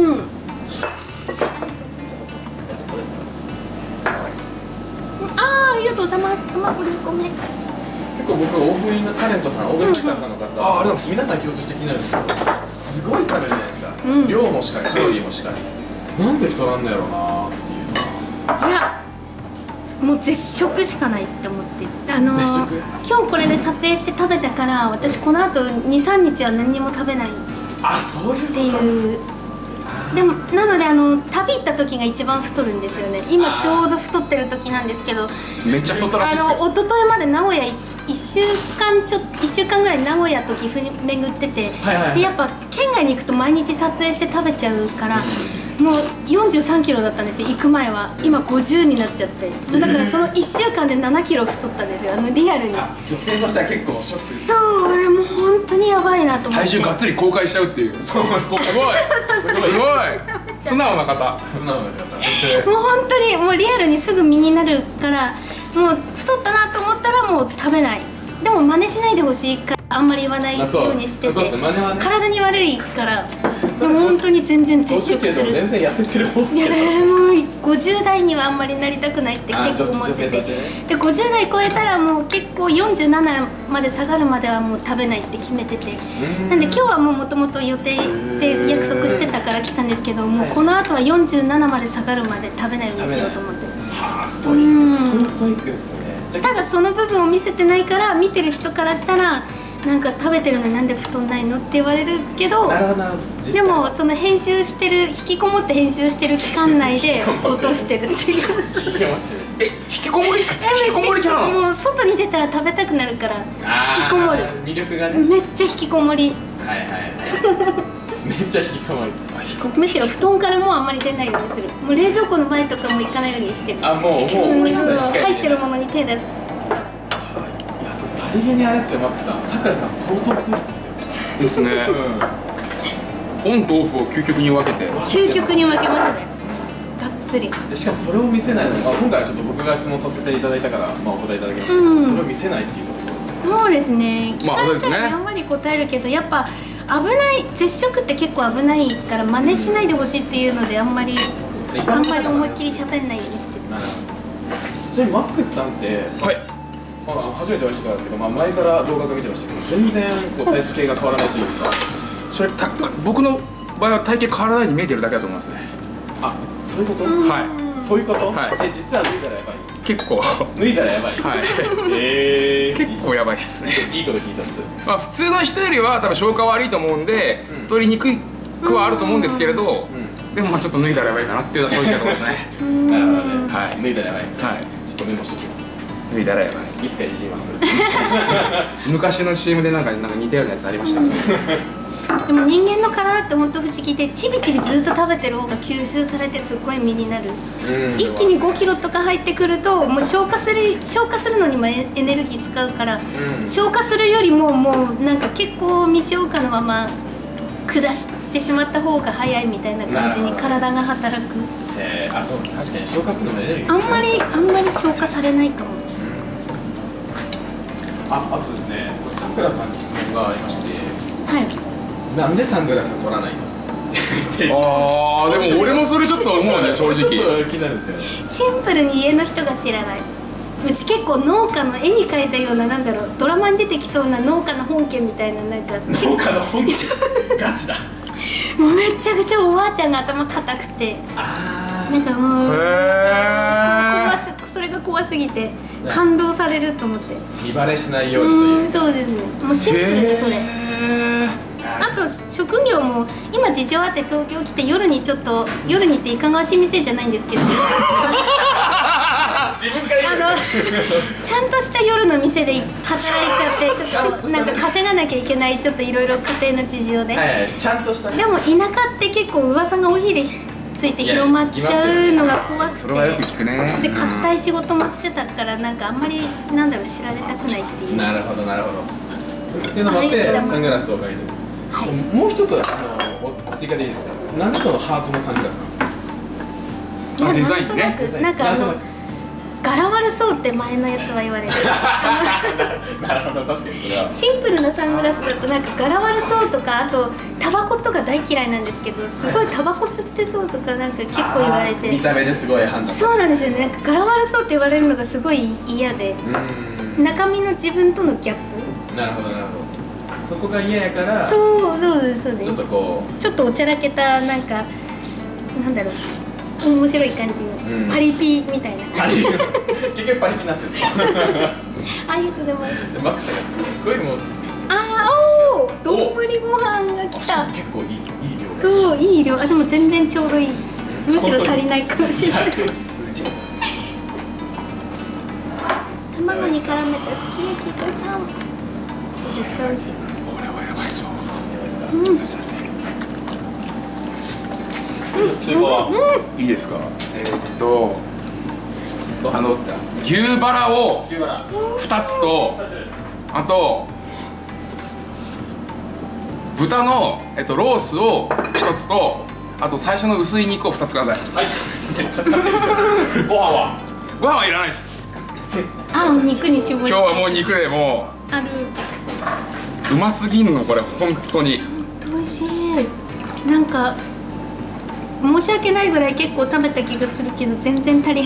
ありがとうございます。卵2個目。
結構僕大食いのタレントさん、大食いファイターさんの方、皆さん共通して気になるんですけど、すごい食べるじゃないですか。量もしかり、カロリーもしかり。なんで太らんのやろうなっていうのは。
いや、もう絶食しかないって思って。今日これで撮影して食べたから、私この後2、3日は何にも食べない。
そういう
っていう。でもなので旅行った時が一番太るんですよね。今ちょうど太ってる時なんですけど、
めっちゃ太ったらしいですよ。
一昨日まで名古屋1週間ぐらい名古屋と岐阜に巡ってて、でやっぱ県外に行くと毎日撮影して食べちゃうから、もう43キロだったんですよ行く前は。今50になっちゃって、だからその1週間で7キロ太ったんですよ、リアルに。
女性としては結構ショックです。
そう、もう本当にやばいなと思って。
体重がっつり公開しちゃうっていう。すごい素直な方。
素直な方。
もう本当にもうリアルにすぐ身になるから、もう太ったなと思ったらもう食べない。でも真似しないでほしいからあんまり言わないようにしてて、体に悪いから。 本当に全然絶
50
食する。
って全然痩せてる方っす
いや
けど。
もう50代にはあんまりなりたくないって結構思ってて、
女性としてね。
で50代超えたらもう結構47まで下がるまではもう食べないって決めてて、なんで今日はもともと予定で約束してたから来たんですけど、もうこの後は47まで下がるまで食べないようにしようと思って。
はあ、ストイック。そこもストイックですね。
ただその部分を見せてないから見てる人からしたらなんか食べてるのになんで太んないのって言われるけど、
なるほどなるほど。
でもその編集してる引きこもって編集してる期間内で落としてるっていう
引きこもってる。
引きこもりキャラなの？
もう外に出たら食べたくなるから引きこもる。
魅力がね。
めっちゃ引きこもり。
はいはいはい。めっちゃ引きこもり。
むしろ布団からもうあんまり出ないようにする。もう冷蔵庫の前とかも行かないようにしてる。
あ、もう一切しか
入ってるものに手出す。
いや、さりげにあれですよ、マックさん。さくらさん相当ストイックですよ。
ですね。オンとオフを究極に分けて。
究極に分けますね。がっつり。
でしかもそれを見せないのが、今回はちょっと僕が質問させていただいたから、まあお答えいただきましたけど、それを見せないっていうところ。
そうですね。聞かれたら
ね
やんわり答えるけど、やっぱ危ない絶食って結構危ないから真似しないでほしいっていうのであんまり思いっきり喋んないようにしてる。
なるほど。ちなみにマックスさんって、
はい。
まあ初めてお会いしたからだけど、まあ前から動画が見てましたけど、全然こう体型が変わらないというか。
それ僕の場合は体型変わらないに見えてるだけだと思いますね。
あ、そういうこと？
はい。
そういうこと？
はい。
実は脱いだらやばい。
結構
脱いだらやばい。
はい。結構やばいっすね。
いいこと聞いたっす。
まあ普通の人よりは多分消化悪いと思うんで太りにくくはあると思うんですけれど、でもまあちょっと脱いだらやばいかなっていうのは正直なところですね。
なるほどね。
はい。
脱いだらやばいですね。
はい。
ちょっとメモしておきます。
脱いだらやばい。
いつかいじります。
昔の CM でなんか似たようなやつありましたね。
でも人間の体って本当不思議で、ちびちびずっと食べてる方が吸収されてすっごい身になる。一気に5キロとか入ってくるともう消化するのにもエネルギー使うから、消化するよりももうなんか結構未消化のまま下してしまった方が早いみたいな感じに体が働く。
あ、そう、確かに消化するのもエネルギー。
あんまり消化されないかも。
あとですね、さくらさんに質問がありまして、
はい。
なんでサングラス取らないの？
ああ、でも俺もそれちょっと思うね、正直。
ちょっと気になるんですよね。
シンプルに家の人が知らない。うち結構農家の絵に描いたような、なんだろう、ドラマに出てきそうな農家の本家みたいな、なんか
農家の本家ガチだ。
もうめちゃくちゃおばあちゃんが頭固くて、なんかもうそれが怖すぎて感動されると思って。
見バレしないようにという。
そうですね。もうシンプルでそれ。あと職業も今事情あって東京来て夜にっていかがわしい店じゃないんですけど
自分から
ちゃんとした夜の店で働いちゃってちょっとなんか稼がなきゃいけないちょっといろいろ家庭の事情で、
ちゃんとした。
でも田舎って結構噂がおひれついて広まっちゃうのが怖くて、
それはよく聞くね。
で硬い仕事もしてたからなんかあんまりなんだろう知られたくないっていう。
なるほどなるほど。っていうのもあってサングラスをかけてる。もう一つ追加でいいですか。なんでそのハートのサングラスなんですか。
デザインね。
なんか柄悪そうって前のやつは言われる。
なるほど、確かにそれは
シンプルなサングラスだとなんか柄悪そうとか、あとタバコとか大嫌いなんですけど、すごいタバコ吸ってそうとかなんか結構言われて、
見た目ですごい判断。
そうなんですよね。なんか柄悪そうって言われるのがすごい嫌で、中身の自分とのギャップ。
なるほどなるほど。そこが嫌やから。
そうですそうです。
ちょっとこう
ちょっとおちゃらけたなんかなんだろう。面白い感じの、パリピみたいな。
結局パリピなんですよ。
ありがとうございます。
マックスがすっごいもう。
丼ご飯が来た。
結構いい量。
そういい量。でも全然ちょうどいい。むしろ足りないかもしれない。卵に絡めたすき焼きご飯。絶対美味しい。
これはやばいぞ。いいですか。牛バラを2つと、あと豚のロースを1つと、あと最初の薄い肉を2つください。
はい。めっちゃ食べてきた。ご飯
はいらないです。
肉に絞り。
今日はもう肉でもううますぎんのこれ本当に。
美味しい。 なんか申し訳ないぐらい結構食べた気がするけど全然足りない。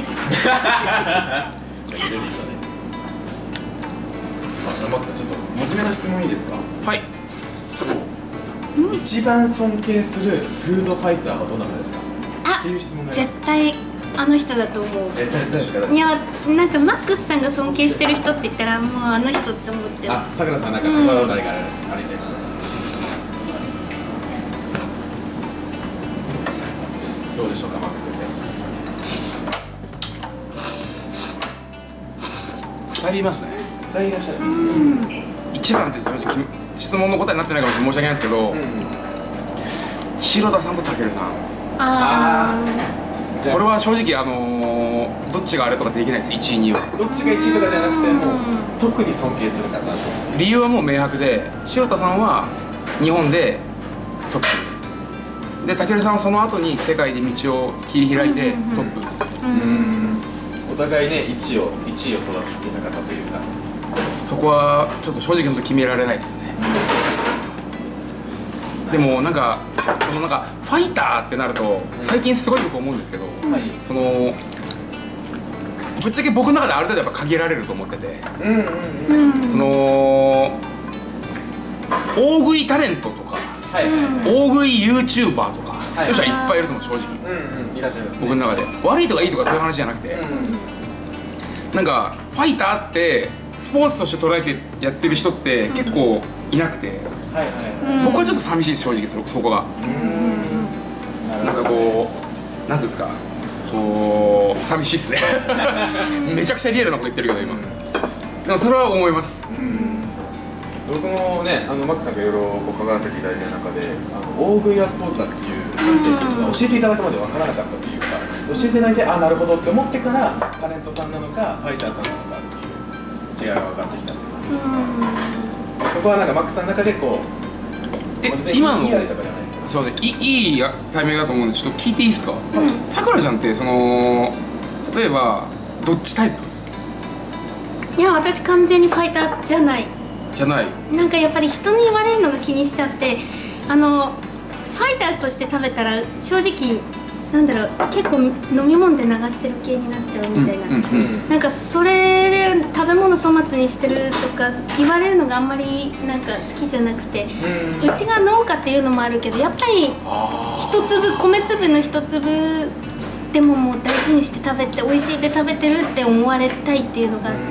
マックさん、ちょっと真面目な質問いいですか？
はい。
一番尊敬するフードファイターはどなたですか？
あ、
っていう質問があります。
絶対あの人だと思う。
誰ですか？
いや、なんかマックスさんが尊敬してる人って言ったらもうあの人って思っちゃう。
あ、さくらさん、なんか他の誰かあれですね。どうでしょうか、マックス先
2人いますね。
生。2人いらっしゃる。
一番って正直質問の答えになってないかもしれない、申し訳ないですけど、白田さんとたけるさん。
あ
これは正直どっちがあれとかできないです。1位2位は。
どっちが1位とかじゃなくて、もう特に尊敬する方。
理由はもう明白で、白田さんは日本でトップで、たけるさんはその後に世界で道を切り開いてトップ。
お互いね、1位を取らせていた方というか、
そこはちょっと正直言うと決められないですね。でもなんかファイターってなると最近すごいよく思うんですけど、そのぶっちゃけ僕の中である程度やっぱ限られると思ってて、その大食いタレントとか大食い YouTuber とかそういう人はいっぱいいると思う、正直。
いらっしゃいますね。
僕の中で悪いとかいいとかそういう話じゃなくて、なんかファイターってスポーツとして捉えてやってる人って結構いなくて、僕はちょっと寂しいです、正直。そこがなんかこう、なんていうんですか、こう寂しいっすね。めちゃくちゃリアルなこと言ってるけど今、でもそれは思います。
僕もね、マックさんがいろいろ関わらせていただいてる中で、大食いはスポーツだっていう観点っていうのが教えていただくまで分からなかったというか、教えていただいて、あ、なるほどって思ってからタレントさんなのかファイターさんなのかっていう違いが分かってきたって感じですね。そこはなんかマックさんの中でこう、
今の
いいあれとかじゃないですか。
そうね、いいタイミングだと思うんで、ちょっと聞いていいですか？さくらちゃんってその例えばどっちタイプ？
いや、私完全にファイターじゃない。なんかやっぱり人に言われるのが気にしちゃって、ファイターとして食べたら正直なんだろう、結構飲み物で流してる系になっちゃうみたいな、なんかそれで食べ物粗末にしてるとか言われるのがあんまりなんか好きじゃなくて、うちが農家っていうのもあるけど、やっぱり米粒の一粒でももう大事にして食べて、美味しいで食べてるって思われたいっていうのがあって。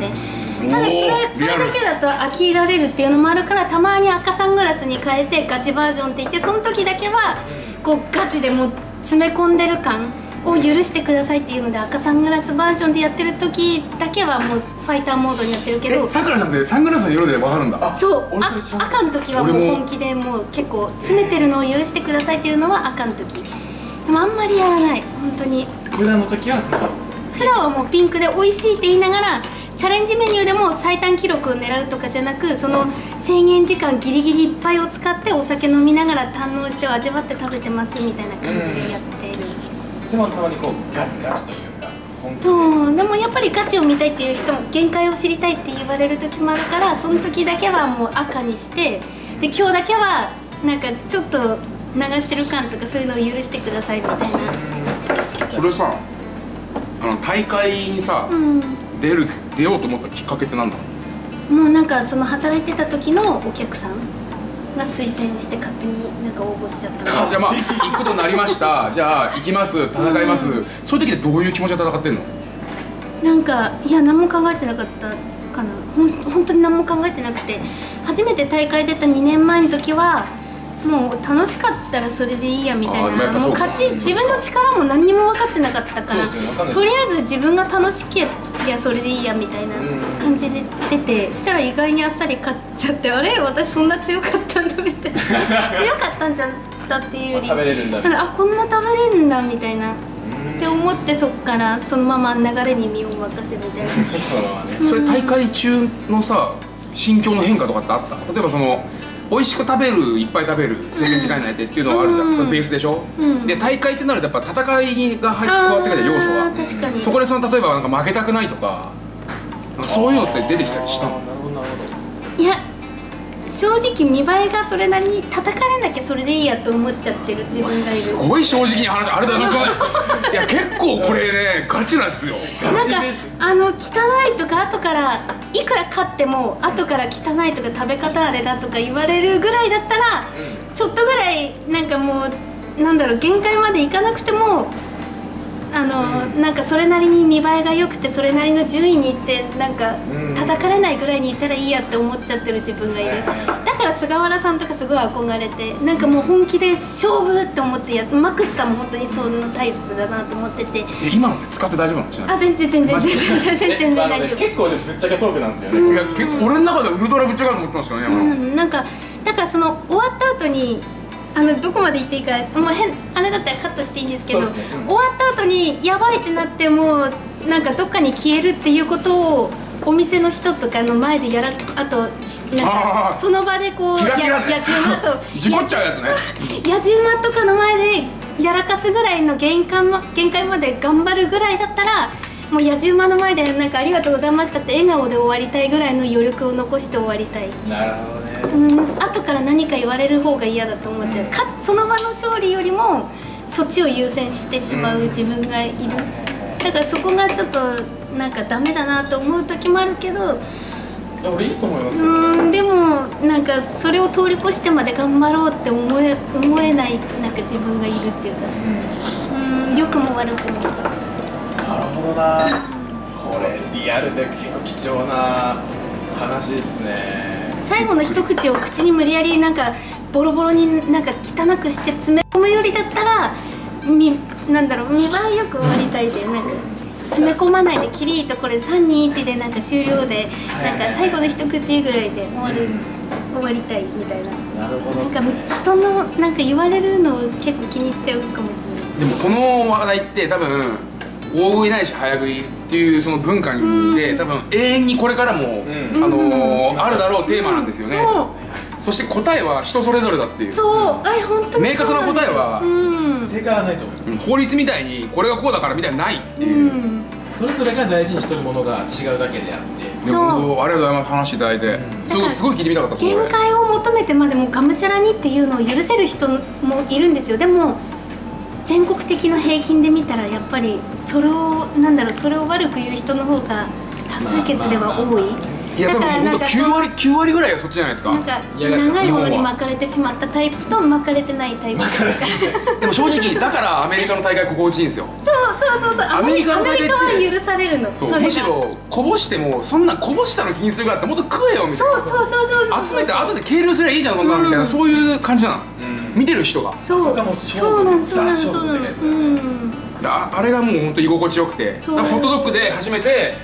ただそれだけだと飽きられるっていうのもあるから、たまに赤サングラスに変えてガチバージョンって言って、その時だけはこうガチでもう詰め込んでる感を許してくださいっていうので、赤サングラスバージョンでやってる時だけはもうファイターモードにやってるけど。
さくらさんってサングラスの色で分かるんだ。
そう、赤の時はもう本気でもう結構詰めてるのを許してくださいっていうのは赤の時。でもあんまりやらない、本当に。
普段の時は
普段はもうピンクで美味しいって言いながら、チャレンジメニューでも最短記録を狙うとかじゃなく、その制限時間ギリギリいっぱいを使ってお酒飲みながら堪能して味わって食べてますみたいな感じでやってる。
でもたまにこうガチというか、
そう、でもやっぱりガチを見たいっていう人も限界を知りたいって言われる時もあるから、その時だけはもう赤にして、で今日だけはなんかちょっと流してる感とかそういうのを許してくださいみたいな。
それさ、大会にさ、出ようと思ったきっかけってなんだ？
もうなんかその働いてた時のお客さんが推薦して勝手になんか応募しちゃったの。
じゃあまあ行くことになりました。じゃあ行きます、戦います。そういう時ってどういう気持ちで戦ってんの？
なんかいや、何も考えてなかったかな。本当に何も考えてなくて、初めて大会出た2年前の時はもう楽しかったらそれでいいやみたいな、もう自分の力も何にも分かってなかったから、とりあえず自分が楽しけりゃそれでいいやみたいな感じで出て、したら意外にあっさり勝っちゃって、あれ私そんな強かったんだみたいな。強かったんじゃったっていうより、
食べれるんだみたいな、
あ、こんな食べれるんだみたいなって思って、そっからそのまま流れに身を任せみたいな。
それ大会中のさ、心境の変化とかってあった？例えばその美味しく食べる、いっぱい食べる、制限時間以内でっていうのはあるじゃん、それベースでしょ、で大会ってなるとやっぱ戦いが加わってくる要素は、
確かに
そこでその例えばなんか負けたくないとか、そういうのって出てきたりしたの？
いや、 正直見栄えがそれなりに叩かれなきゃそれでいいやと思っちゃってる自分がいる。
すごい正直に話、ありがとうございます。いや結構これねガチなんですよ。
なんか汚いとか後からいくら買っても後から汚いとか食べ方あれだとか言われるぐらいだったら、ちょっとぐらいなんかもうなんだろう、限界までいかなくてもなんかそれなりに見栄えが良くてそれなりの順位にいってなんか叩かれないぐらいにいったらいいやって思っちゃってる自分がいる。だから菅原さんとかすごい憧れて、なんかもう本気で勝負って思ってマックスさんも本当にそのタイプだなと思ってて。
今のって使って大丈夫なの？
あ、全然大丈夫。
結構ぶっちゃけトークなんですよね。
いや結構俺の中でウルトラぶっちゃけだと思ってますけどね。
なんかだからその終わった後にどこまで行っていいかもうあれだったらカットしていいんですけど、終わった後にやばいってなってもなんかどっかに消えるっていうことをお店の人とかの前であとなんかその場でこう
キラキラね、事故っちゃうやつね。
やじ馬とかの前でやらかすぐらいの限界まで頑張るぐらいだったら、もうやじ馬の前でなんかありがとうございましたって笑顔で終わりたいぐらいの余力を残して終わりたい。
なるほどね。
後から何か言われる方が嫌だと思っちゃう。その場の勝利よりもそっちを優先してしまう自分がいる。だからそこがちょっとなんかダメだなと思う時もあるけど、
俺いいと思いますよ。
でもなんかそれを通り越してまで頑張ろうって思えないなんか自分がいるっていうか、良くも悪くも。
なるほどな。これリアルで結構貴重な話ですね。
最後の一口を口に無理やりなんかボロボロになんか汚くして詰め込むよりだったらなんだろう、見栄えよく終わりたいで、なんか詰め込まないでキリッとこれ321でなんか終了でなんか最後の一口ぐらいで終わりたいみたいな。
なるほど。
なんか人のなんか言われるのを結構気にしちゃうかもしれない。
でもこの話題って多分大食いないし早食いっていうその文化にで多分永遠にこれからもあるだろうテーマなんですよね。そして答えは人それぞれだっていう。
そう、本当に
明確な答えは
正解はないと思います。
法律みたいにこれがこうだからみたいにないっていう。
それぞれが大事にしてるものが違うだけであって。
でも本当ありがとうございます。話していただいてすごい聞いてみたかった。
限界を求めてまでもがむしゃらにっていうのを許せる人もいるんですよ。でも全国的の平均で見たらやっぱりそれを悪く言う人の方が多数決では多い。
いや多分本当9割ぐらいがそっちじゃないですか。
なんか長いものに巻かれてしまったタイプと巻かれてないタイプとか。
でも正直だからアメリカの大会心地いいんですよ。
そうアメリカは許されるの。
そう、むしろこぼしてもそんなこぼしたの気にするからってもっと食えよみたいな。そう集めて後で計量すればいいじゃんそんなみたいな、そういう感じなの。見てる人が。
そうなんです。
あれがもう本当居心地よくて、ホットドッグで初めて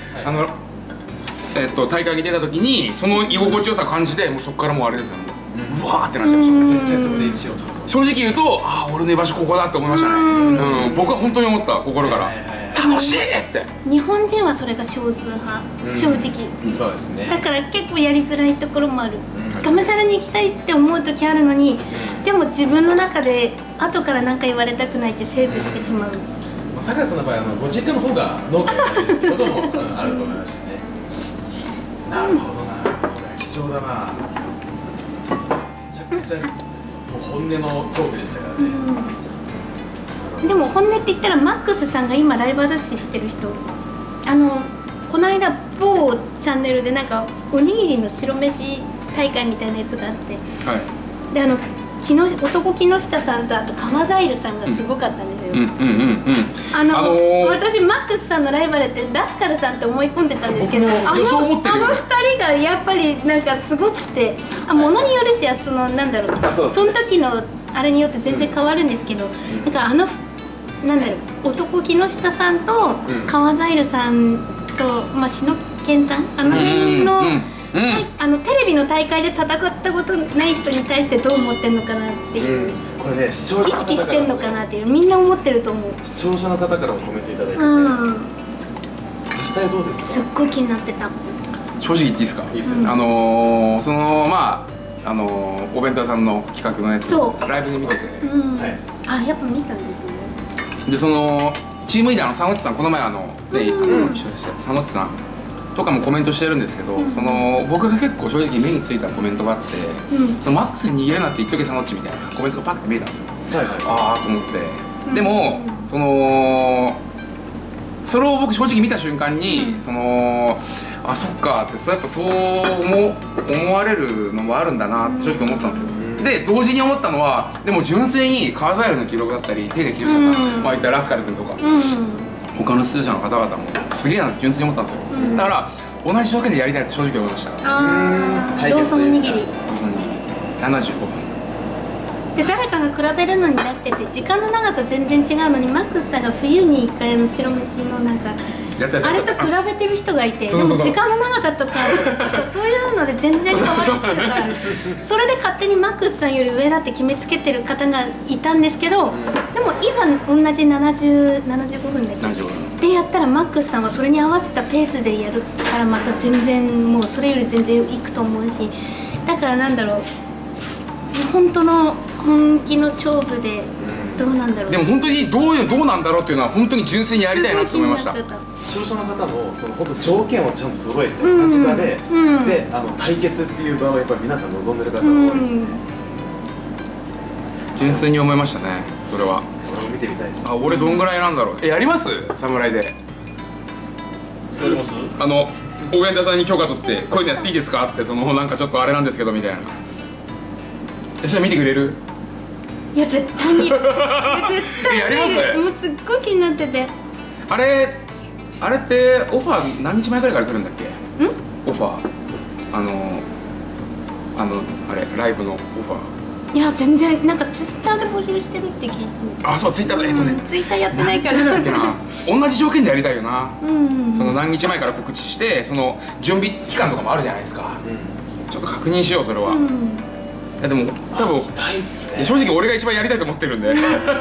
大会に出た時にその居心地よさを感じて、もうそこからもうあれですよ、うわーってなっちゃいました。
絶対そこで1位を取る。
正直言うと、ああ俺の居場所ここだって思いましたね。僕は本当に思った、心から楽しいって。
日本人はそれが少数派、正直。
そうですね。
だから結構やりづらいところもある。がむしゃらに行きたいって思う時あるのに、でも自分の中で後から何か言われたくないってセーブしてしまう。
桜さんの場合ご実家の方が農家ということもあると思いますしね。なるほどな、これは貴重だな。めちゃくちゃもう本音のトークでしたからね。
でも本音って言ったらマックスさんが今ライバル視してる人、この間某チャンネルでなんかおにぎりの白飯大会みたいなやつがあって、で男木下さんとあと川ザイルさんがすごかったんですよ。私マックスさんのライバルってラスカルさんって思い込んでたんですけど、あの2人がやっぱりなんかすごくて、ものによるし、なんだろう、その時のあれによって全然変わるんですけど、なんかなんだろう、男木下さんと川ザイルさんと篠健さん、辺のテレビの大会で戦ったことない人に対してどう思ってんのかなっていう、
これね、意
識してんのかなっていう、みんな思ってると思う。
視聴者の方からもコメントいただいてて、実際どうですか？
すっごい気になってた。
正直言っていいですか？いいですよ。お弁当屋さんの企画のやつライブで見てて、
あ、やっぱ見たんですね。
でチームリーダーのサノッチさん、この前一緒でしたサノッチさんととかもコメントしてるんですけど、その僕が結構正直目についたコメントがあって、そのマックスに逃げるなって言っとけサノッチみたいなコメントがパッて見えたんですよ。ああと思って、でもそれを僕正直見た瞬間にあ、そっかって、やっぱそう思われるのもあるんだなって正直思ったんですよ。で同時に思ったのは、でも純粋にカーザイルの記録だったり手で木下さん、まあ言ったらラスカル君とか、他の出場者の方々もすげえなって純粋に思ったんですよ。だから同じ条件でやりたいって正直思いました。
ローソン握り
75分
で、誰かが比べるのに出してて時間の長さ全然違うのに、マックスさんが冬に1回の白飯のなんかあれと比べてる人がいて、でも時間の長さとかそういうので全然変わってるから、それで勝手にマックスさんより上だって決めつけてる方がいたんですけど、でもいざ同じ75分でやったら、マックスさんはそれに合わせたペースでやるからまた全然もうそれより全然いくと思うし、だからなんだろう、本当の本気の勝負でどうなんだろう。
でも本当にどうなんだろうっていうのは本当に純粋にやりたいなと思いました。
視聴者の方も本当条件をちゃんと揃えて立場で対決っていう場をやっぱり皆さん望んでる方が多いですね。
純粋に思いましたね、それは。
俺も見てみたいです。
あ、俺どんぐらいなんだろう。やります？侍で。お弁当さんに許可取ってこういうのやっていいですかって、なんかちょっとあれなんですけどみたいな。じゃあ見てくれる？
いや絶対に、いや絶対
やります？
もうすっごい気になってて。
あれってオファー何日前ぐらいから来るんだっけ？オファーあれライブのオファー。
いや全然、なんかツイッターで募集してるって聞いて。
あ、そう、ツイッターで
ツイッターやってないから。
同じ条件でやりたいよな。何日前から告知して、準備期間とかもあるじゃないですか。ちょっと確認しよう、それは。いやでも多分正直俺が一番やりたいと思ってるんで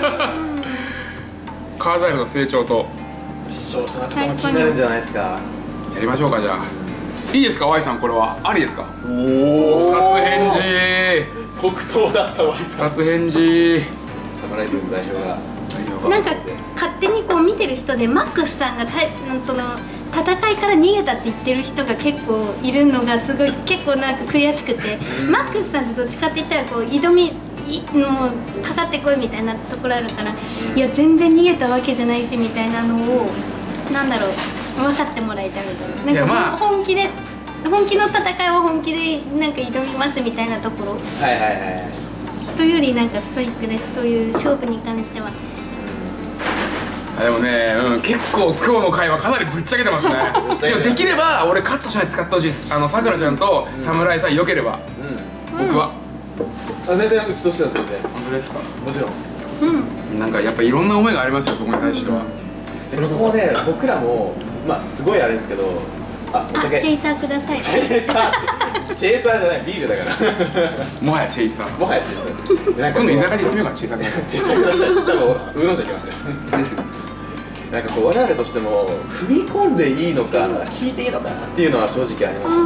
カーザイルの成長と
視聴者の方も気になるんじゃないですか。
やりましょうか。じゃあいいですか、Y さん、これはありですか？おお、2つ返事。
即答だった Y さん。
2つ返事。
侍軍代表が
なんか勝手にこう見てる人で、マックスさんが戦いから逃げたって言ってる人が結構いるのがすごい結構なんか悔しくて、マックスさんってどっちかって言ったらこうもうかかってこいみたいなところあるから、いや全然逃げたわけじゃないしみたいなのをなんだろう、分かってもらいたいみたいな、なんか本気の戦いを本気でなんか挑みますみたいなところ、人よりなんかストイックです、そういう勝負に関しては。
でもね、結構今日の回はかなりぶっちゃけてますね。できれば俺カットしないで使ってほしいです。さくらちゃんと侍さえ良ければ、僕は
全然うちとしては全然。
本当ですか？
もちろ
ん。なんかやっぱいろんな思いがありますよ、そこに対しては。
それこそね、僕らもすごいあれですけど、お酒。
チェイサーください。
チェイサーじゃない、ビールだから。
もはやチェイサー。
もはやチェイサー。
今度居酒屋で行ってみようか、チェイサー。
チェイサーください。多分ウーロン茶いきますね。
ですよ。
なんか我々としても踏み込んでいいのか聞いていいのかっていうのは正直ありまして、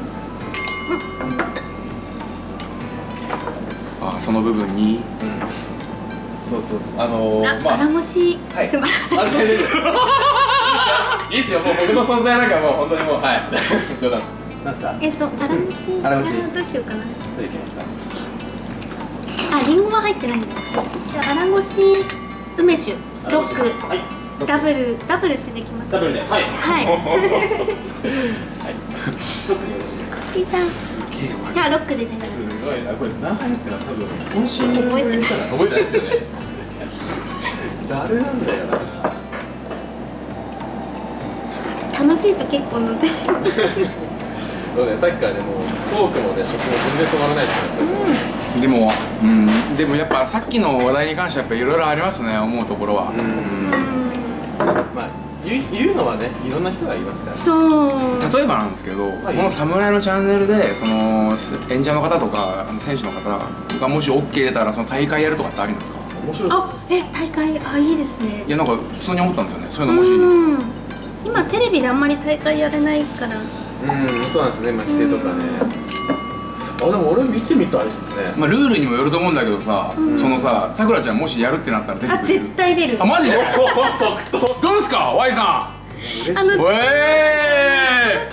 その部分に、
そう
腹ごし、すまん。
いいっすよ、もう僕の存在なんかもう本当にもう冗談です。なんですか？
腹ごしどうしようかな。
どれいきますか？
リンゴは入ってないんだ。じゃあ腹ごし梅酒ロック。ダブルしてできます。
ダブルで、はい。
はい。じゃあロックでね。
すごいな、これ何杯ですか？多分今週の覚えてないですよね。ざるなんだよな。
楽しいと結構飲んで。
そうね、さっきからね、もうトークもね、食も全然止まらないですから。
でもやっぱさっきの話題に関してはやっぱいろいろありますね、思うところは。
言うのはね、いろんな人がいますから。
そう。
例えばなんですけど、この侍のチャンネルで演者の方とか選手の方がもし OK 出たら大会やるとかってありなんですか？
面白い。
大会いいですね。
いやなんか普通に思ったんですよね。そういうのもし。
今テレビであんまり大会やれないから。
そうなんですね。規制とかね。でも俺見てみたいっすね。
ルールにもよると思うんだけどさ、さくらちゃんもしやるってなったら出てくれる？
絶対出る。
マジで？
即答。
どうですか Y さん。
嬉しい。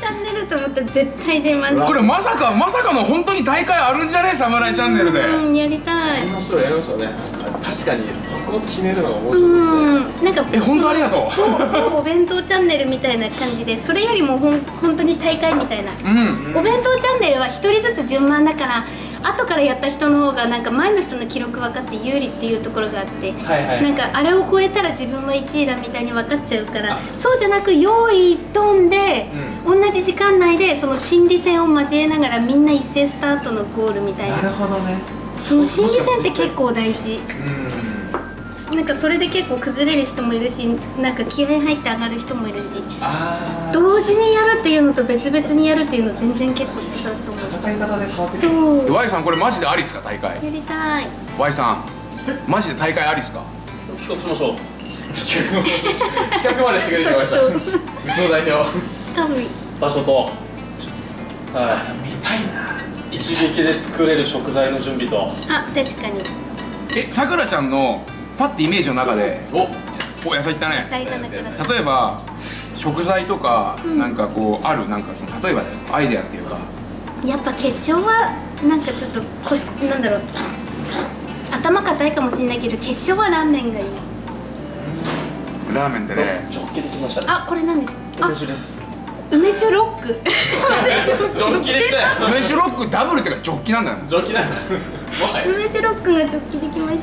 ったら絶対出ます。
これまさかの本当に大会あるんじゃねえ、侍チャンネルで。
うん、やりたい。
こんな人やりましたね。確かにそこを決めるのが面白いですね。
なんか
本当ありがとう。
お弁当チャンネルみたいな感じで、それよりも本当に大会みたいな。お弁当チャンネルは一人ずつ順番だから、後からやった人の方がなんか前の人の記録分かって有利っていうところがあって、なんかあれを超えたら自分は1位だみたいに分かっちゃうから、そうじゃなく用意ドンで、同じ時間内でその心理戦を交えながらみんな一斉スタートのゴールみたいな。
なるほどね。
その心理戦って結構大事。なんかそれで結構崩れる人もいるし、なんか気合い入って上がる人もいるし、同時にやるっていうのと別々にやるっていうの全然結構違うと思う。
戦い方で変わってくる。
そう。
Y さんこれマジでありっすか、大会。
やりたい。
Y さんマジで大会ありっすか。
企画しましょう。
企画までしてくれてました。
そう。
嘘代表。
場所と、はい。
見たいな。
一撃で作れる食材の準備と。
あ、確かに。
さくらちゃんのパッてイメージの中で、お野菜いったね。
野菜がなくなった。
例えば食材とかなんかこうある、なんかその例えばアイデアっていうか。
やっぱ決勝はなんかちょっとなんだろう、頭固いかもしれないけど決勝はラーメンがいい。
ラーメンでね。
ジョッキできましたね。
あ、これなんですか。
梅酒です。
梅酒ロック。
ジョッキでしたよ。
梅酒ロックダブルっていうかジョッキなんだよ。
ジョッキなんだ。
梅酒ロックがジョッキできました。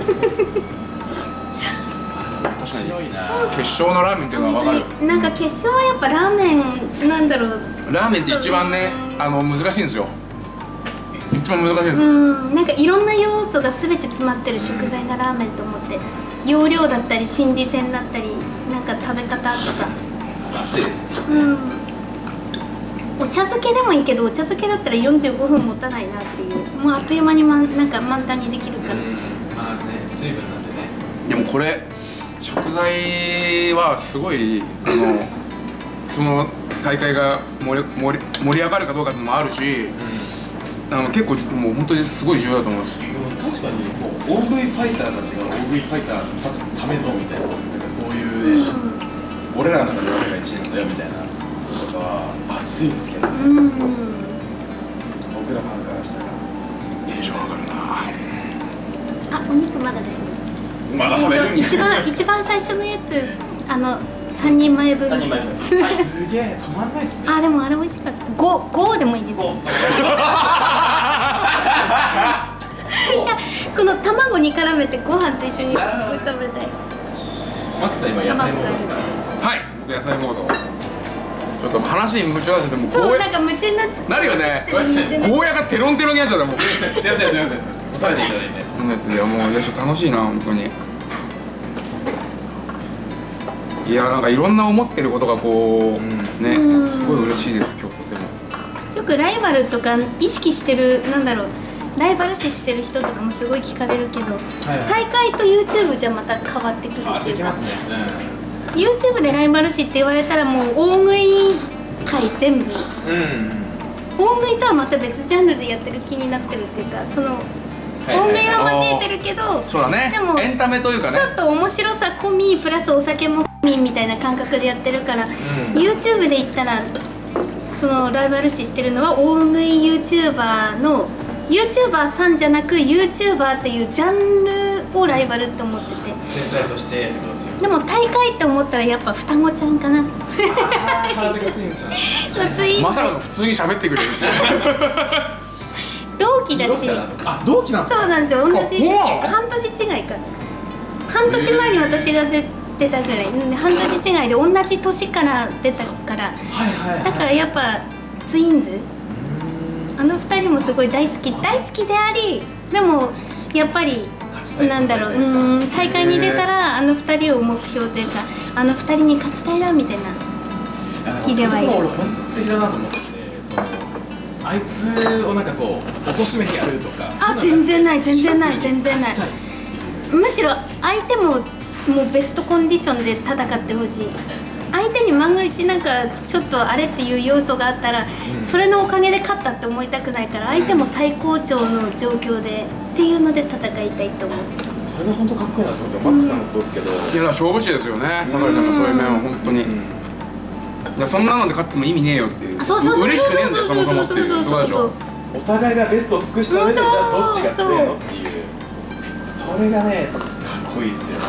白いな。
決勝のラーメンっていうのは分かる。
なんか決勝はやっぱラーメンなんだろう。
ラーメンって一番ね、難しいんですよ。一番難しいんですよ。
なんかいろんな要素が全て詰まってる食材がラーメンと思って、容量だったり心理戦だったり、なんか食べ方とか。
熱いです。
お茶漬けでもいいけど、お茶漬けだったら45分持たないなっていう、もうあっという間になんか満タンにできるから。
まあね、水分なんでね。
でもこれ食材はすごいその大会が盛り上がるかどうかってのもあるし、結構もう本当にすごい重要だと思います。
でも確かにもう大食いファイターたちが大食いファイターたちのためのみたいな、なんかそういうね、俺らの中で俺が1位なんだよみたいなとかは熱いっすけどね。僕らファンからしたら
テンション上がるな。
あ、お肉まだ大丈夫。
まだ食べるん
一番最初のやつ、3人前分。
3人前分。
すげえ止まんないっすね。
あ、でもあれ美味しかった。5でもいいです。いや、この卵に絡めてご飯と一緒にすごい食べたい。
マックさん今野菜モードですから。
はい、僕野菜モード。ちょっと話に夢中出してもう
そう、なんか夢中になる
よね。ゴーヤがテロンテロンになっちゃったもう。
すいません。食べていただいて。
そうですよ、もうよし楽しいな本当に。いや、なんかいろんな思ってることがこうね、すごい嬉しいです今日とても。
よくライバルとか意識してる、なんだろう、ライバル視してる人とかもすごい聞かれるけど、大会と YouTube じゃまた変わってくる。
あ、できますね。
YouTube でライバル視って言われたらもう大食い界全部。大食いとはまた別ジャンルでやってる気になってるっていうか、その大食いは交えてるけど、
そうだね、
でも
エンタメというかね、
ちょっと面白さ込みプラスお酒も込みみたいな感覚でやってるから、YouTube で言ったらそのライバル視してるのは大食い YouTuber の YouTuber さんじゃなく YouTuber っていうジャンルをライバルって思ってて、
全体としてってことですよ。
でも大会って思ったらやっぱ双子ちゃんかな。
ハードがスイングさん。
まさかの普通に喋ってくれる。
同期だし。
あ、同期なんですか。
そうなんですよ、同じ半年違いか。半年前に私が出たぐらい、半年違いで同じ年から出たから、だからやっぱツインズ、あの2人もすごい大好きであり、でもやっぱりなんだろう、大会に出たらあの2人を目標というか、あの2人に勝ちたいなみたいな気ではいる。
俺本当素敵だなと思ってて、そのあいつをなんかこう貶めてやるとか。
あ、全然ない。むしろ相手ももうベストコンディションで戦ってほしい。相手に万が一なんかちょっとあれっていう要素があったら、それのおかげで勝ったって思いたくないから、相手も最高潮の状況でっていうので戦いたいと思う。
それが本当かっこいいなと思って、マックさんもそうですけど、
いや勝負師ですよね、高橋さんのそういう面は本当に。 そんなので勝っても意味ねえよっていう、嬉しくねえんだよそもそもっていう、そうでしょ。
お互いがベストを尽くした上で、じゃあどっちが強いのっていう、それがねやっぱかっこいいですよね。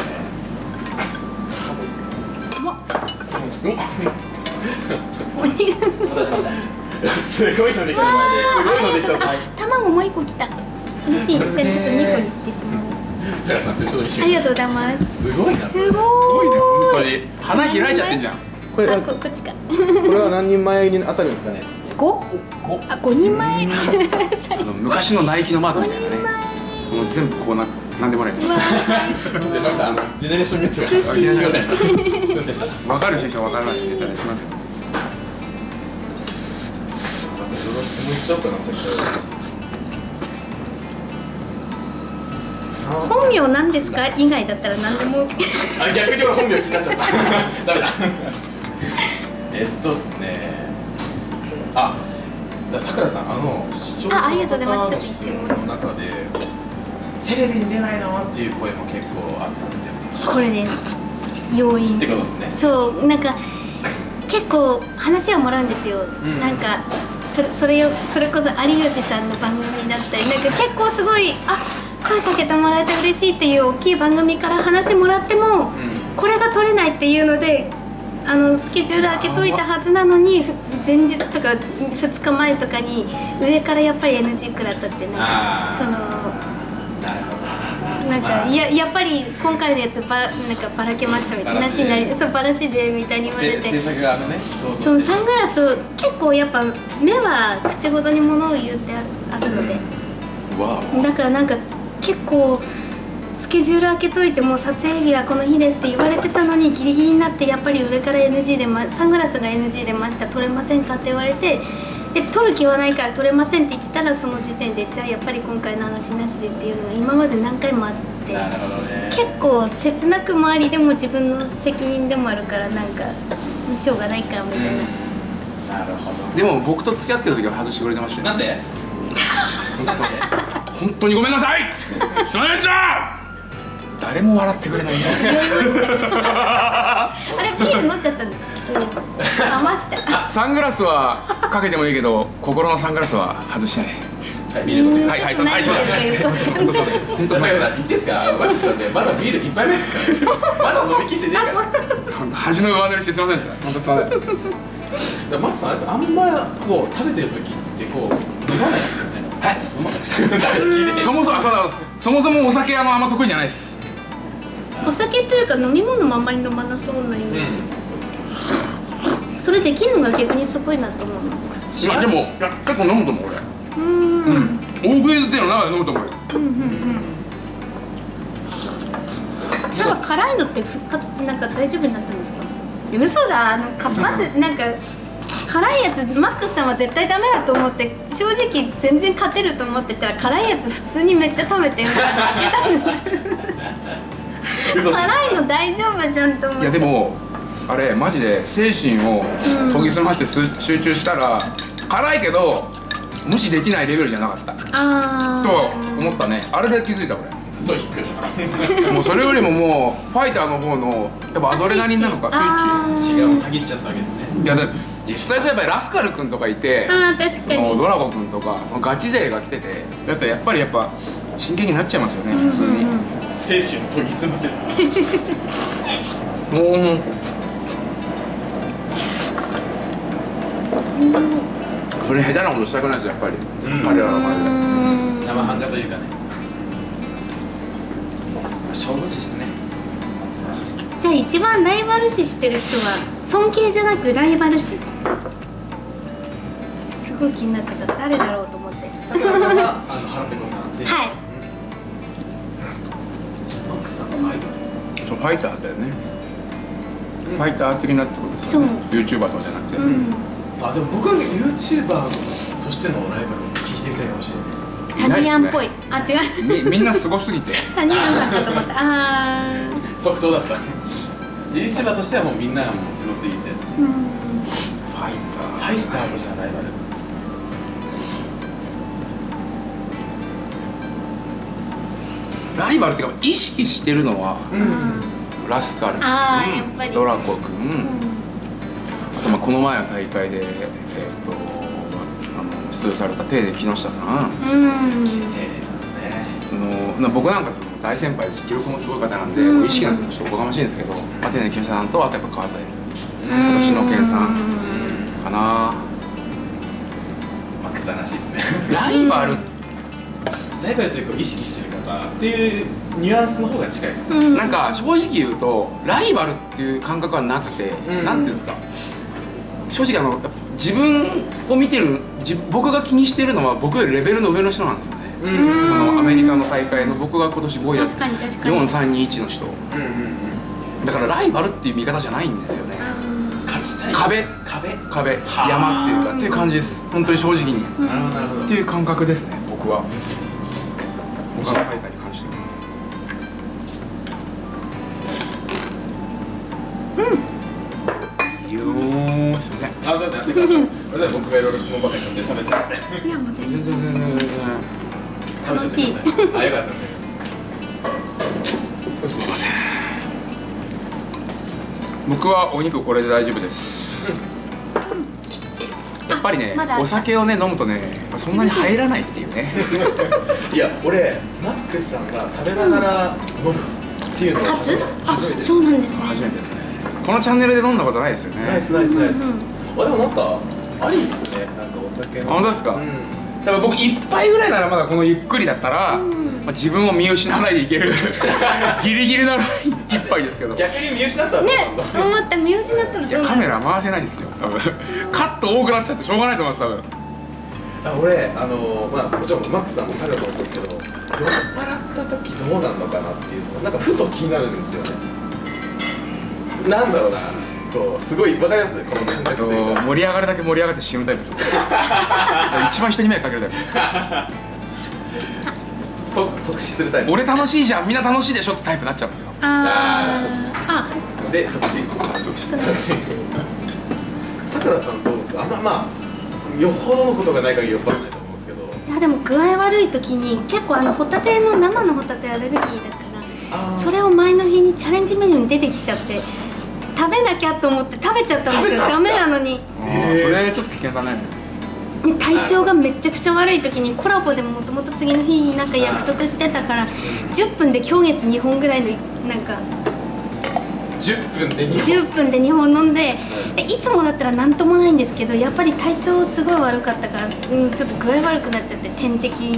お待たせしました。
すごいのできた。すごいのできた。
卵もう一個きた。嬉しい。じゃあちょっと2個にしてしまう。
さやさんと一緒に
ありがとうございます。
すごいな。
すごい。
すごいね、本当に花開いちゃってんじゃん。
これ
こっちか。
これは何人前に当たるんですかね。
5？あ、5人前。
昔のナイキのマークみたいなね。もう全部こうなんでもないですよ。
ジェネレーションミックスが。すいませんでした。すいませんでした。
分かる人は分からないネタですみません。
いろいろ質問いっちゃおうかな、先ほど。
本名なんですか以外だったら何でも。
あ、逆に俺本名気になっちゃった。ダメだ。っすね。あ、さくらさん、視聴者の方の質問の中でテレビに出ないのっていう声も結構あったんですよ。
これです。要因。
ってことですね。
そう、なんか結構話はもらうんですよ。なんかそれこそ有吉さんの番組だったり、なんか結構すごい声かけてもらえて嬉しいっていう大きい番組から話もらっても、これが取れないっていうのでスケジュール開けといたはずなのに前日とか2日前とかに上からやっぱり NG 食らったってね。なんかやっぱり今回のやつなんかばらけましたみたいな話になり、そうバラシでみたいに言われて、
制作側のね、
そのサングラスを結構やっぱ目は口ほどにものを言うってあるので、だからなんか結構スケジュール開けといても撮影日はこの日ですって言われてたのにギリギリになってやっぱり上から NG でサングラスが NG 出ました撮れませんかって言われて、で撮る気はないから撮れませんって言ったらその時点でじゃあやっぱり今回の話なしでっていうのが今まで何回もあって、結構切なくもありでも自分の責任でもあるからなんかしょうがないかみたいな。
なるほど。
でも僕と付き合ってる時は外してくれてましたよ。
なんで？
本当にごめんなさい。すみませんでした。誰も笑ってくれないね。
あれビール飲んじゃったんですか？余した。
サングラスはかけてもいいけど心のサングラスは外してない。
はい、ビール飲んで。
はいはいそうはいそうだ。本当そうだ。本当そうだ。
言っていいですか？マキさんってまだビール1杯目ですから。まだ飲み切ってねえから。
恥の上塗りしてすみませんでした。本当そうだ。
マキさんあれです、あんまこう食べてる時ってこう飲まないですよね。はい。飲まないです。
そもそもお酒あんま得意じゃないです。
お酒っていうか飲み物もあんまり飲まなそうなイメージ。それできるのが逆にすごいなと思う。
でも結構飲むと思う俺。大食いの中で飲むと思うよ。
じゃあ辛いのってなんか大丈夫になったんですか？嘘だ、まずなんか辛いやつマックスさんは絶対ダメだと思って正直全然勝てると思ってたら辛いやつ普通にめっちゃ食べてるから負けたんです辛いの大丈夫じゃんと思って。
いやでもあれマジで精神を研ぎ澄まして集中したら辛いけど無視できないレベルじゃなかったと思ったね。あれで気づいた俺。
ストイック。
もうそれよりももうファイターの方の多分アドレナリンなのかスイッチ
違うたぎっちゃったわけですね。
いやだ実際さやっぱりラスカル君とかいて、
確かに
ドラゴ君とかガチ勢が来ててだってやっぱり真剣になっちゃいますよね普通に。
精神を研ぎ澄ませる。
それ下手なことしたくないですやっぱり彼らの前で。
生半可というかね。勝負師ですね。
じゃあ一番ライバル視してる人は尊敬じゃなくライバル視。すごい気になってた。誰だろうと思って。
さくらさんは腹ペコさん。
はい。
マックスさんのライバル。
そうファイターだよね。ファイター的なってことですよね。YouTuber とかじゃなくて。
でも僕は YouTuber としてのライバルを聞いてみたいかもしれないです。
タニヤンっぽい。あ、違
う。みんなすごすぎて。
タニヤンさんかと思った。
即答だった。YouTuber としてはもうみんながもうすごすぎて。ファイターとしてのライバル。
ライバルっていうか意識してるのはラスカル君、ドラコ君、あとこの前の大会で出場された丁寧木下さん、僕なんかその大先輩で記録もすごい方なんで、意識なんてちょっとおこがましいんですけど、丁寧木下さんとあとやっぱ川添、あと篠健さんかな。
マックスさんらしいですね。
ライバル
というか意識してる方っていうニュアンスの方が近いですね。
なんか正直言うとライバルっていう感覚はなくて、なんていうんですか、正直自分を見てる僕が気にしてるのは僕よりレベルの上の人なんですよね。そのアメリカの大会の僕が今年5位だった4321の人だからライバルっていう見方じゃないんですよね。
勝ちたい
壁山っていうかっていう感じです。本当に正直にっていう感覚ですね、僕は。他の大会に関しては。すいません。
あ、そうですね。僕がいろいろ質問ばっかりしちゃって食べてません。
いやもう全然
楽しい。あ、よかったですね。
すいません。僕はお肉これで大丈夫です。やっぱりね、お酒をね飲むとね、そんなに入らないっていうね。
いや、俺マックスさんが食べながら飲むっていうのは初めて。
そうなんですね。
初めてですね。このチャンネルで飲んだことないですよね。
ナイス。あ、でもなんかありっすね。なんかお酒の。
本当ですか。多分僕1杯ぐらいならまだこのゆっくりだったら、自分を見失わないでいけるギリギリの1杯ですけど。
逆に見失ったらね、
思った見失ったら。
いやカメラ回せないですよ多分。カット多くなっちゃってしょうがないと思います多分。
俺もちろんマックスさんもサルさんもそうですけど、酔っ払った時どうなんのかなっていうのがなんかふと気になるんですよね。なんだろうな。すごいわかりますね、この感覚というか。
盛り上がるだけ盛り上がって死ぬタイプです。一番人に迷惑かけるタイプです。
即死するタイプ。
俺楽しいじゃん、みんな楽しいでしょってタイプになっちゃうんですよ。
で即死。さくらさんどうですか。よほどのことがない限り酔っ払わないと思うんですけど。
いやでも具合悪い時に結構ホタテの生のホタテアレルギーだからそれを前の日にチャレンジメニューに出てきちゃって食べなきゃと思って食べちゃったんですよ。ダメなのに。
それちょっと危険だね。
体調がめちゃくちゃ悪い時にコラボでもともと次の日になんか約束してたから10分で今月2本ぐらいのなんか
10分で
2本飲んで、いつもだったら何ともないんですけどやっぱり体調すごい悪かったから、ちょっと具合悪くなっちゃって点滴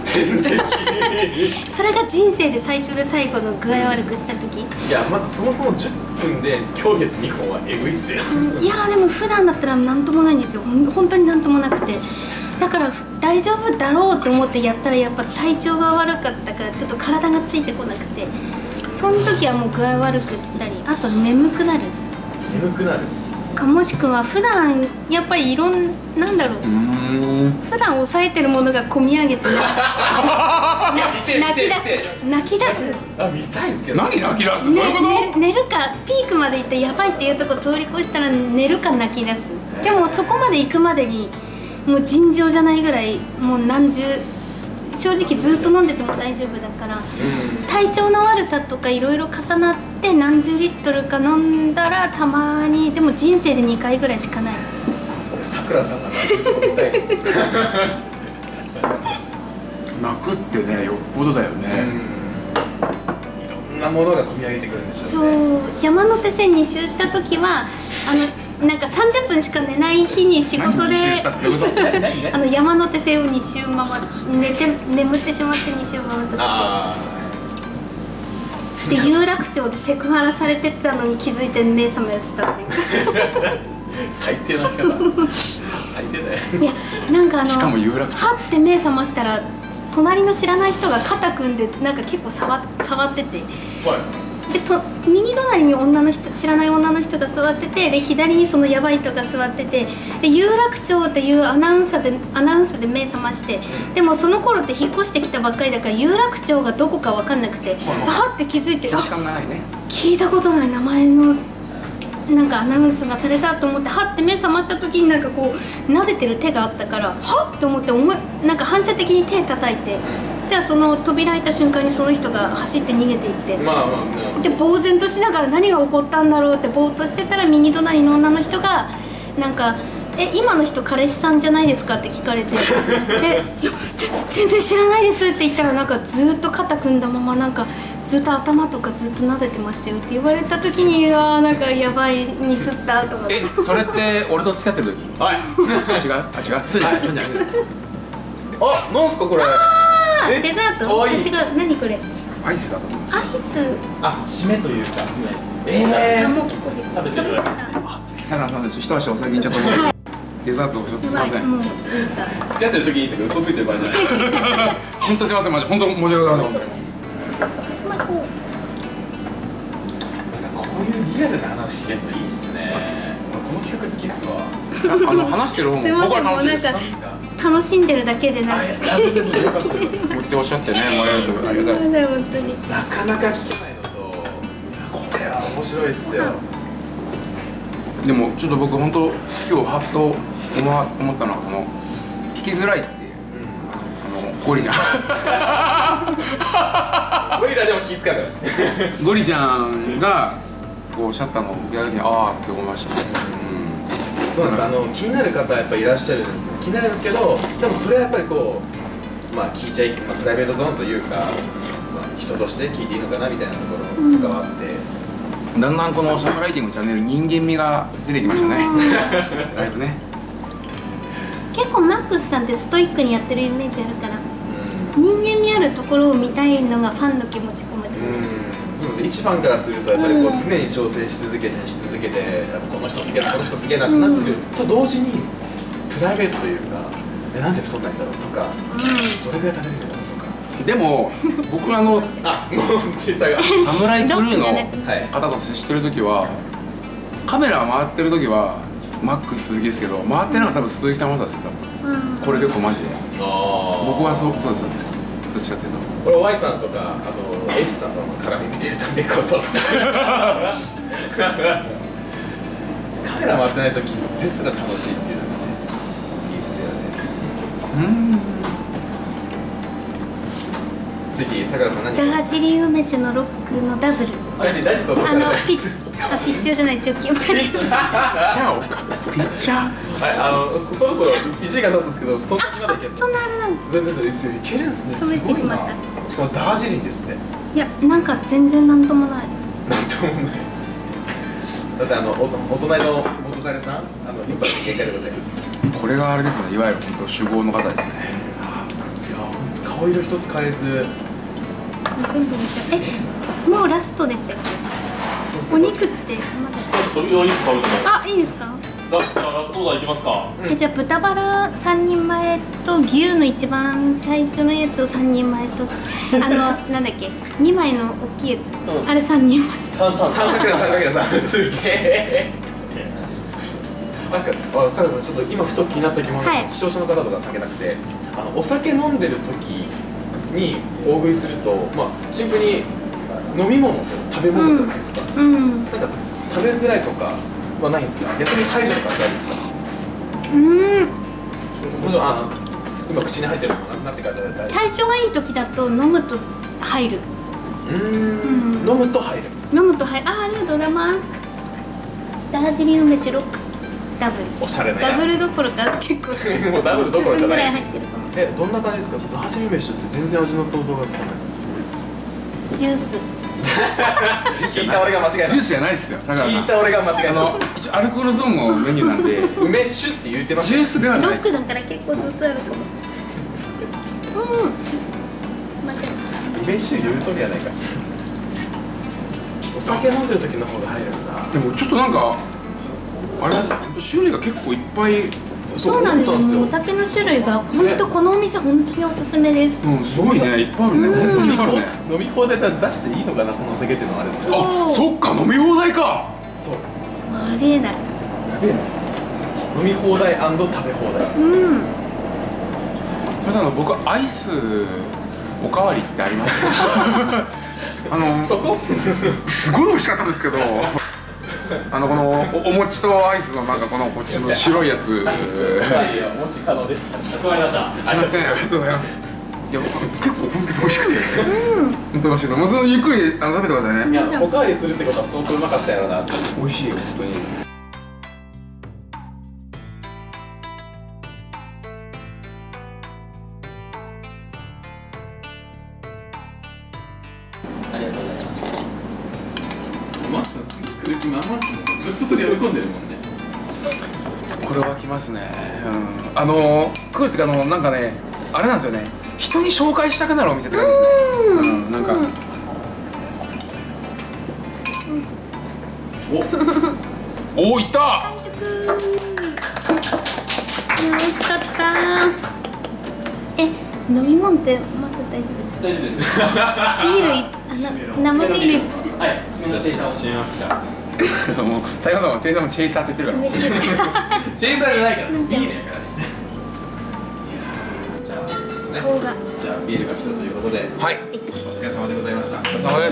それが人生で最初で最後の具合悪くした時。
いやまずそもそも10分で今月2本はエグいっすよ。
いやでも普段だったら何ともないんですよ。本当に何ともなくて、だから大丈夫だろうと思ってやったらやっぱ体調が悪かったからちょっと体がついてこなくて、その時はもう具合悪くしたり、あと眠くなるか、もしくは普段やっぱりなんだろう、普段抑えてるものが込み上げて泣き出す。
あ、見たいですけど。
何泣き出す？どういうこと？
寝るかピークまで行ってやばいっていうとこ通り越したら寝るか泣き出す。でもそこまで行くまでにもう尋常じゃないぐらいもう正直ずっと飲んでても大丈夫だから、体調の悪さとかいろいろ重なって何十リットルか飲んだらたまに。でも人生で2回ぐらいしかない。
俺さくらさんが泣くとこ見たいです
泣くってね、よっぽどだよね。
いろんなものが込み上げてくるんでしょうね。
山手線2周した時はなんか30分しか寝ない日に仕事で山手線を2周回って眠ってしまって2周回った時で、有楽町でセクハラされてたのに気づいて目覚めしたって
最低な人だ最低だよ。
いやなんか
しかも有楽町
はって目覚ましたら隣の知らない人が肩組んでなんか結構触ってて、で右隣に知らない女の人が座ってて、で左にそのヤバい人が座ってて、で有楽町っていうアナウンスで目覚まして、でもその頃って引っ越してきたばっかりだから有楽町がどこか分かんなくて、はって気づいて、聞いたことない名前のなんかアナウンスがされたと思って、はって目覚ました時になんかこう撫でてる手があったから、はっと思ってなんか反射的に手叩いて、じゃあその扉開いた瞬間にその人が走って逃げていって、で呆然としながら何が起こったんだろうってぼーっとしてたら、右隣の女の人がなんか今の人彼氏さんじゃないですかって聞かれてでいや全然知らないですって言ったらなんかずっと肩組んだままなんかずっと頭とかずっと撫でてましたよって言われた時になんかやばいミスったとか。
それって俺と付き合ってる時？おい違うそうじゃない。
あ、なんすかこれ。
デザート？
かわいい。
違う、何これ？
アイスだと思います。
アイス。
あ、締めというか。
もう結構
食べてる。
さかなさん、一足お先にちょっとデザートをちょっとすみません。
もう
付き合ってる時に言ったけど嘘ついてる場合じゃないです。
本当すみません、マジ本当申し訳ございません。本当に。
こういうリアルな話聞けるのいいっすね。この企画好きっすわ。
話してる方も
すみません、
僕は
もうなんか楽しんでるだけでなくて。
よかったです。
持っておっしゃってね、もらえるとありがたい。
本当に。
なかなか聞けないのと、これは面白いっすよ。
でもちょっと僕本当今日ハッと思ったのはこの聞きづらいってゴリちゃん
ゴリラでも気遣うから
ゴリちゃんがこうおっしゃったのを聞いた時にああって思いましたね。
そうなんです。気になる方はやっぱりいらっしゃるんですよ。気になるんですけど、でもそれはやっぱりこうまあ聞いちゃい、プライベートゾーンというか、人として聞いていいのかなみたいなところとかはあって、
だんだんこのサムライティングチャンネル人間味が出てきましたね。だいぶね。
結構マックスさんってストイックにやってるイメージあるから、人間味あるところを見たいのがファンの気持ちかもしれない。
一ファンからするとやっぱりこう常に挑戦し続けてやっぱこの人すげえなこの人すげえなってなってると同時にプライベートというかなんで太んないんだろうとか、どれぐらい食べれるんだろうとか。
でも僕もう
小さが
サムライクルーの方と接してる時はカメラ回ってる時はマックス鈴木ですけど、回ってるのは多分鈴木玉田ですよ。これ結構マジで僕はそうですよね。どっちかっていうと
これ Y さんとかH さんとの絡み見てると結構そうっすねカメラ回ってない時ですら楽しいっていうのがね、いいっすよね。ぜひさくらさん何か
ダージリン梅酒のロックのダブル。
大事そうどうしたら
ピッチャーじゃない、直球。
ピッチャーをかピッチャー
はい、そろそろ1時間経つんですけど、そんなにまだいける。
そんなあれなの？
全然いけるんすね。すごいな。しかもダージリンですって。
いや、なんか全然なんともない。
なんともない。だってお隣の元彼さん、一発限界でございます。
これがあれですね、いわゆる本当酒豪の方ですね。
いや、本当顔色一つ変えず。
もうラストでしたよ。お肉ってまだ。
お肉食べても。
あ、いいですか？
ラストオーダーいきますか。
じゃあ豚バラ3人前と牛の一番最初のやつを3人前となんだっけ2枚の大きいやつ、あれ3人前。
3×3すげえ。さくらさん、ちょっと今ふと気になった疑問が視聴者の方とかかけなくて、お酒飲んでる時に大食いすると、シンプルに飲み物と食べ物じゃないですか。なんか食べづらいとかはないんですか？逆に入るとか大丈夫ですか？もちろん今口に入ってるものなくなってから大丈夫。
体調がいい時だと飲むと入る。
飲むと入る。
ありがとうございます。ダージリン梅酒ロックダブル。
おしゃれなやつ。
ダブルどころか結構
もうダブルどころじゃない。
ぐらい入ってるかも。
どんな感じですか？ダージリン梅酒って全然味の想像がつかない。
ジュース。
聞いた俺が間違えた。
ジュースじゃないですよ。だから
聞いた俺が間違えた。
一応アルコールゾーンのメニューなんで
梅酒って言ってました。
ジュースではない。
ロックだから結構度数あるかも。
梅酒言うとりやないか。お酒飲んでる時の方が入るんだ。
でもちょっとなんかあれですよ、種類が結構いっぱい。
そうなんですよ。お酒の種類が本当このお店本当におすすめです。
すごいね、いっぱいあるね。本当にいっぱいあるね。
飲み放題出していいのかな、そのお酒っていうのはあれですよ。
あ、そっか、飲み放題か。
そうです。
ありえない。
やべえな。
飲み放題&食べ放題です。
うん。
すみません、僕アイスおかわりってあります？
そこ？
すごい美味しかったんですけど。このお餅とアイスのなんかこのこっちの白いやつ。
もし可能でしたら。
わかりました。
すみません、ありがとうございます。いや、結構本当に美味しくて。本当に美味しいの。もうゆっくり食べてくださいね。
いや、おかわりするってことは相当うまかったやろうなって。
美味しいよ、本当に。
まずっとそれ読み込んでるもんね。
これはきますね。食うっていうかなんかね、あれなんですよね。人に紹介したくなるお店って感じですね。なんか。お、いった。
美味しかった。飲み物ってまだ大丈夫ですか？
大丈夫です。
ビール、生ビール。
はい。
じゃあ閉めますか。
もう最後の店員さんもチェイサーって言ってるから。
チェイサーじゃないからね。ビールやからね。じゃあですね。じゃあビールが来たということで、
はい。
お疲れ様でございました。
お疲れ様です。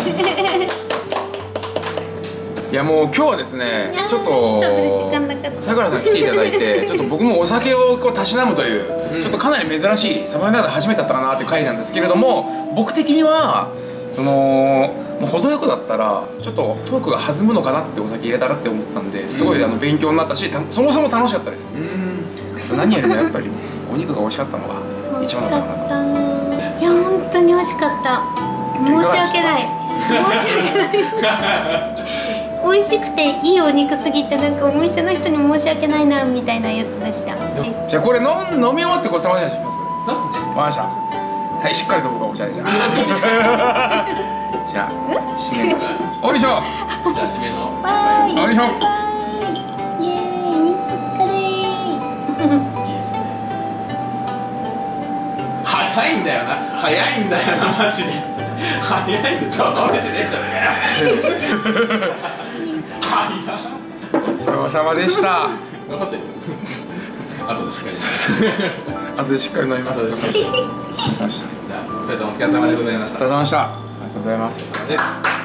いやもう今日はですね、ちょっとさくらさん来ていただいて、ちょっと僕もお酒をこうたしなむという、ちょっとかなり珍しいサムライダーで初めてだったかなという回なんですけれども、僕的にはそのもう程よくだったらちょっとトークが弾むのかなってお酒入れたらって思ったんで、すごい勉強になったし、そもそも楽しかったです。何よりもやっぱりお肉が美味しかったのが一番だったかなと。
いや本当に美味しかった。申し訳ない。美味しくていいお肉すぎて、なんかお店の人に申し訳ないなみたいなやつでした。
じゃあこれ飲み終わってごちそうさまでします。
そうっすね。
わかりました。はい、しっかりと僕はおしゃれじゃ。じゃあ締めのおいしょ。
じゃあ締めの
バイ。
おいしょ。
イエーイ、みんなお疲れ。
いいですね。早いんだよな。早いんだよなマジで。早いんだ。ちょっと飲めてねえじゃねえかよ。
ごちそうさまでした。
分かってる。後でしっかり。
後でしっかり飲みます。
じゃあ、お二人ともお疲れ様でございました。
お疲れ様でした。ありがとうございます。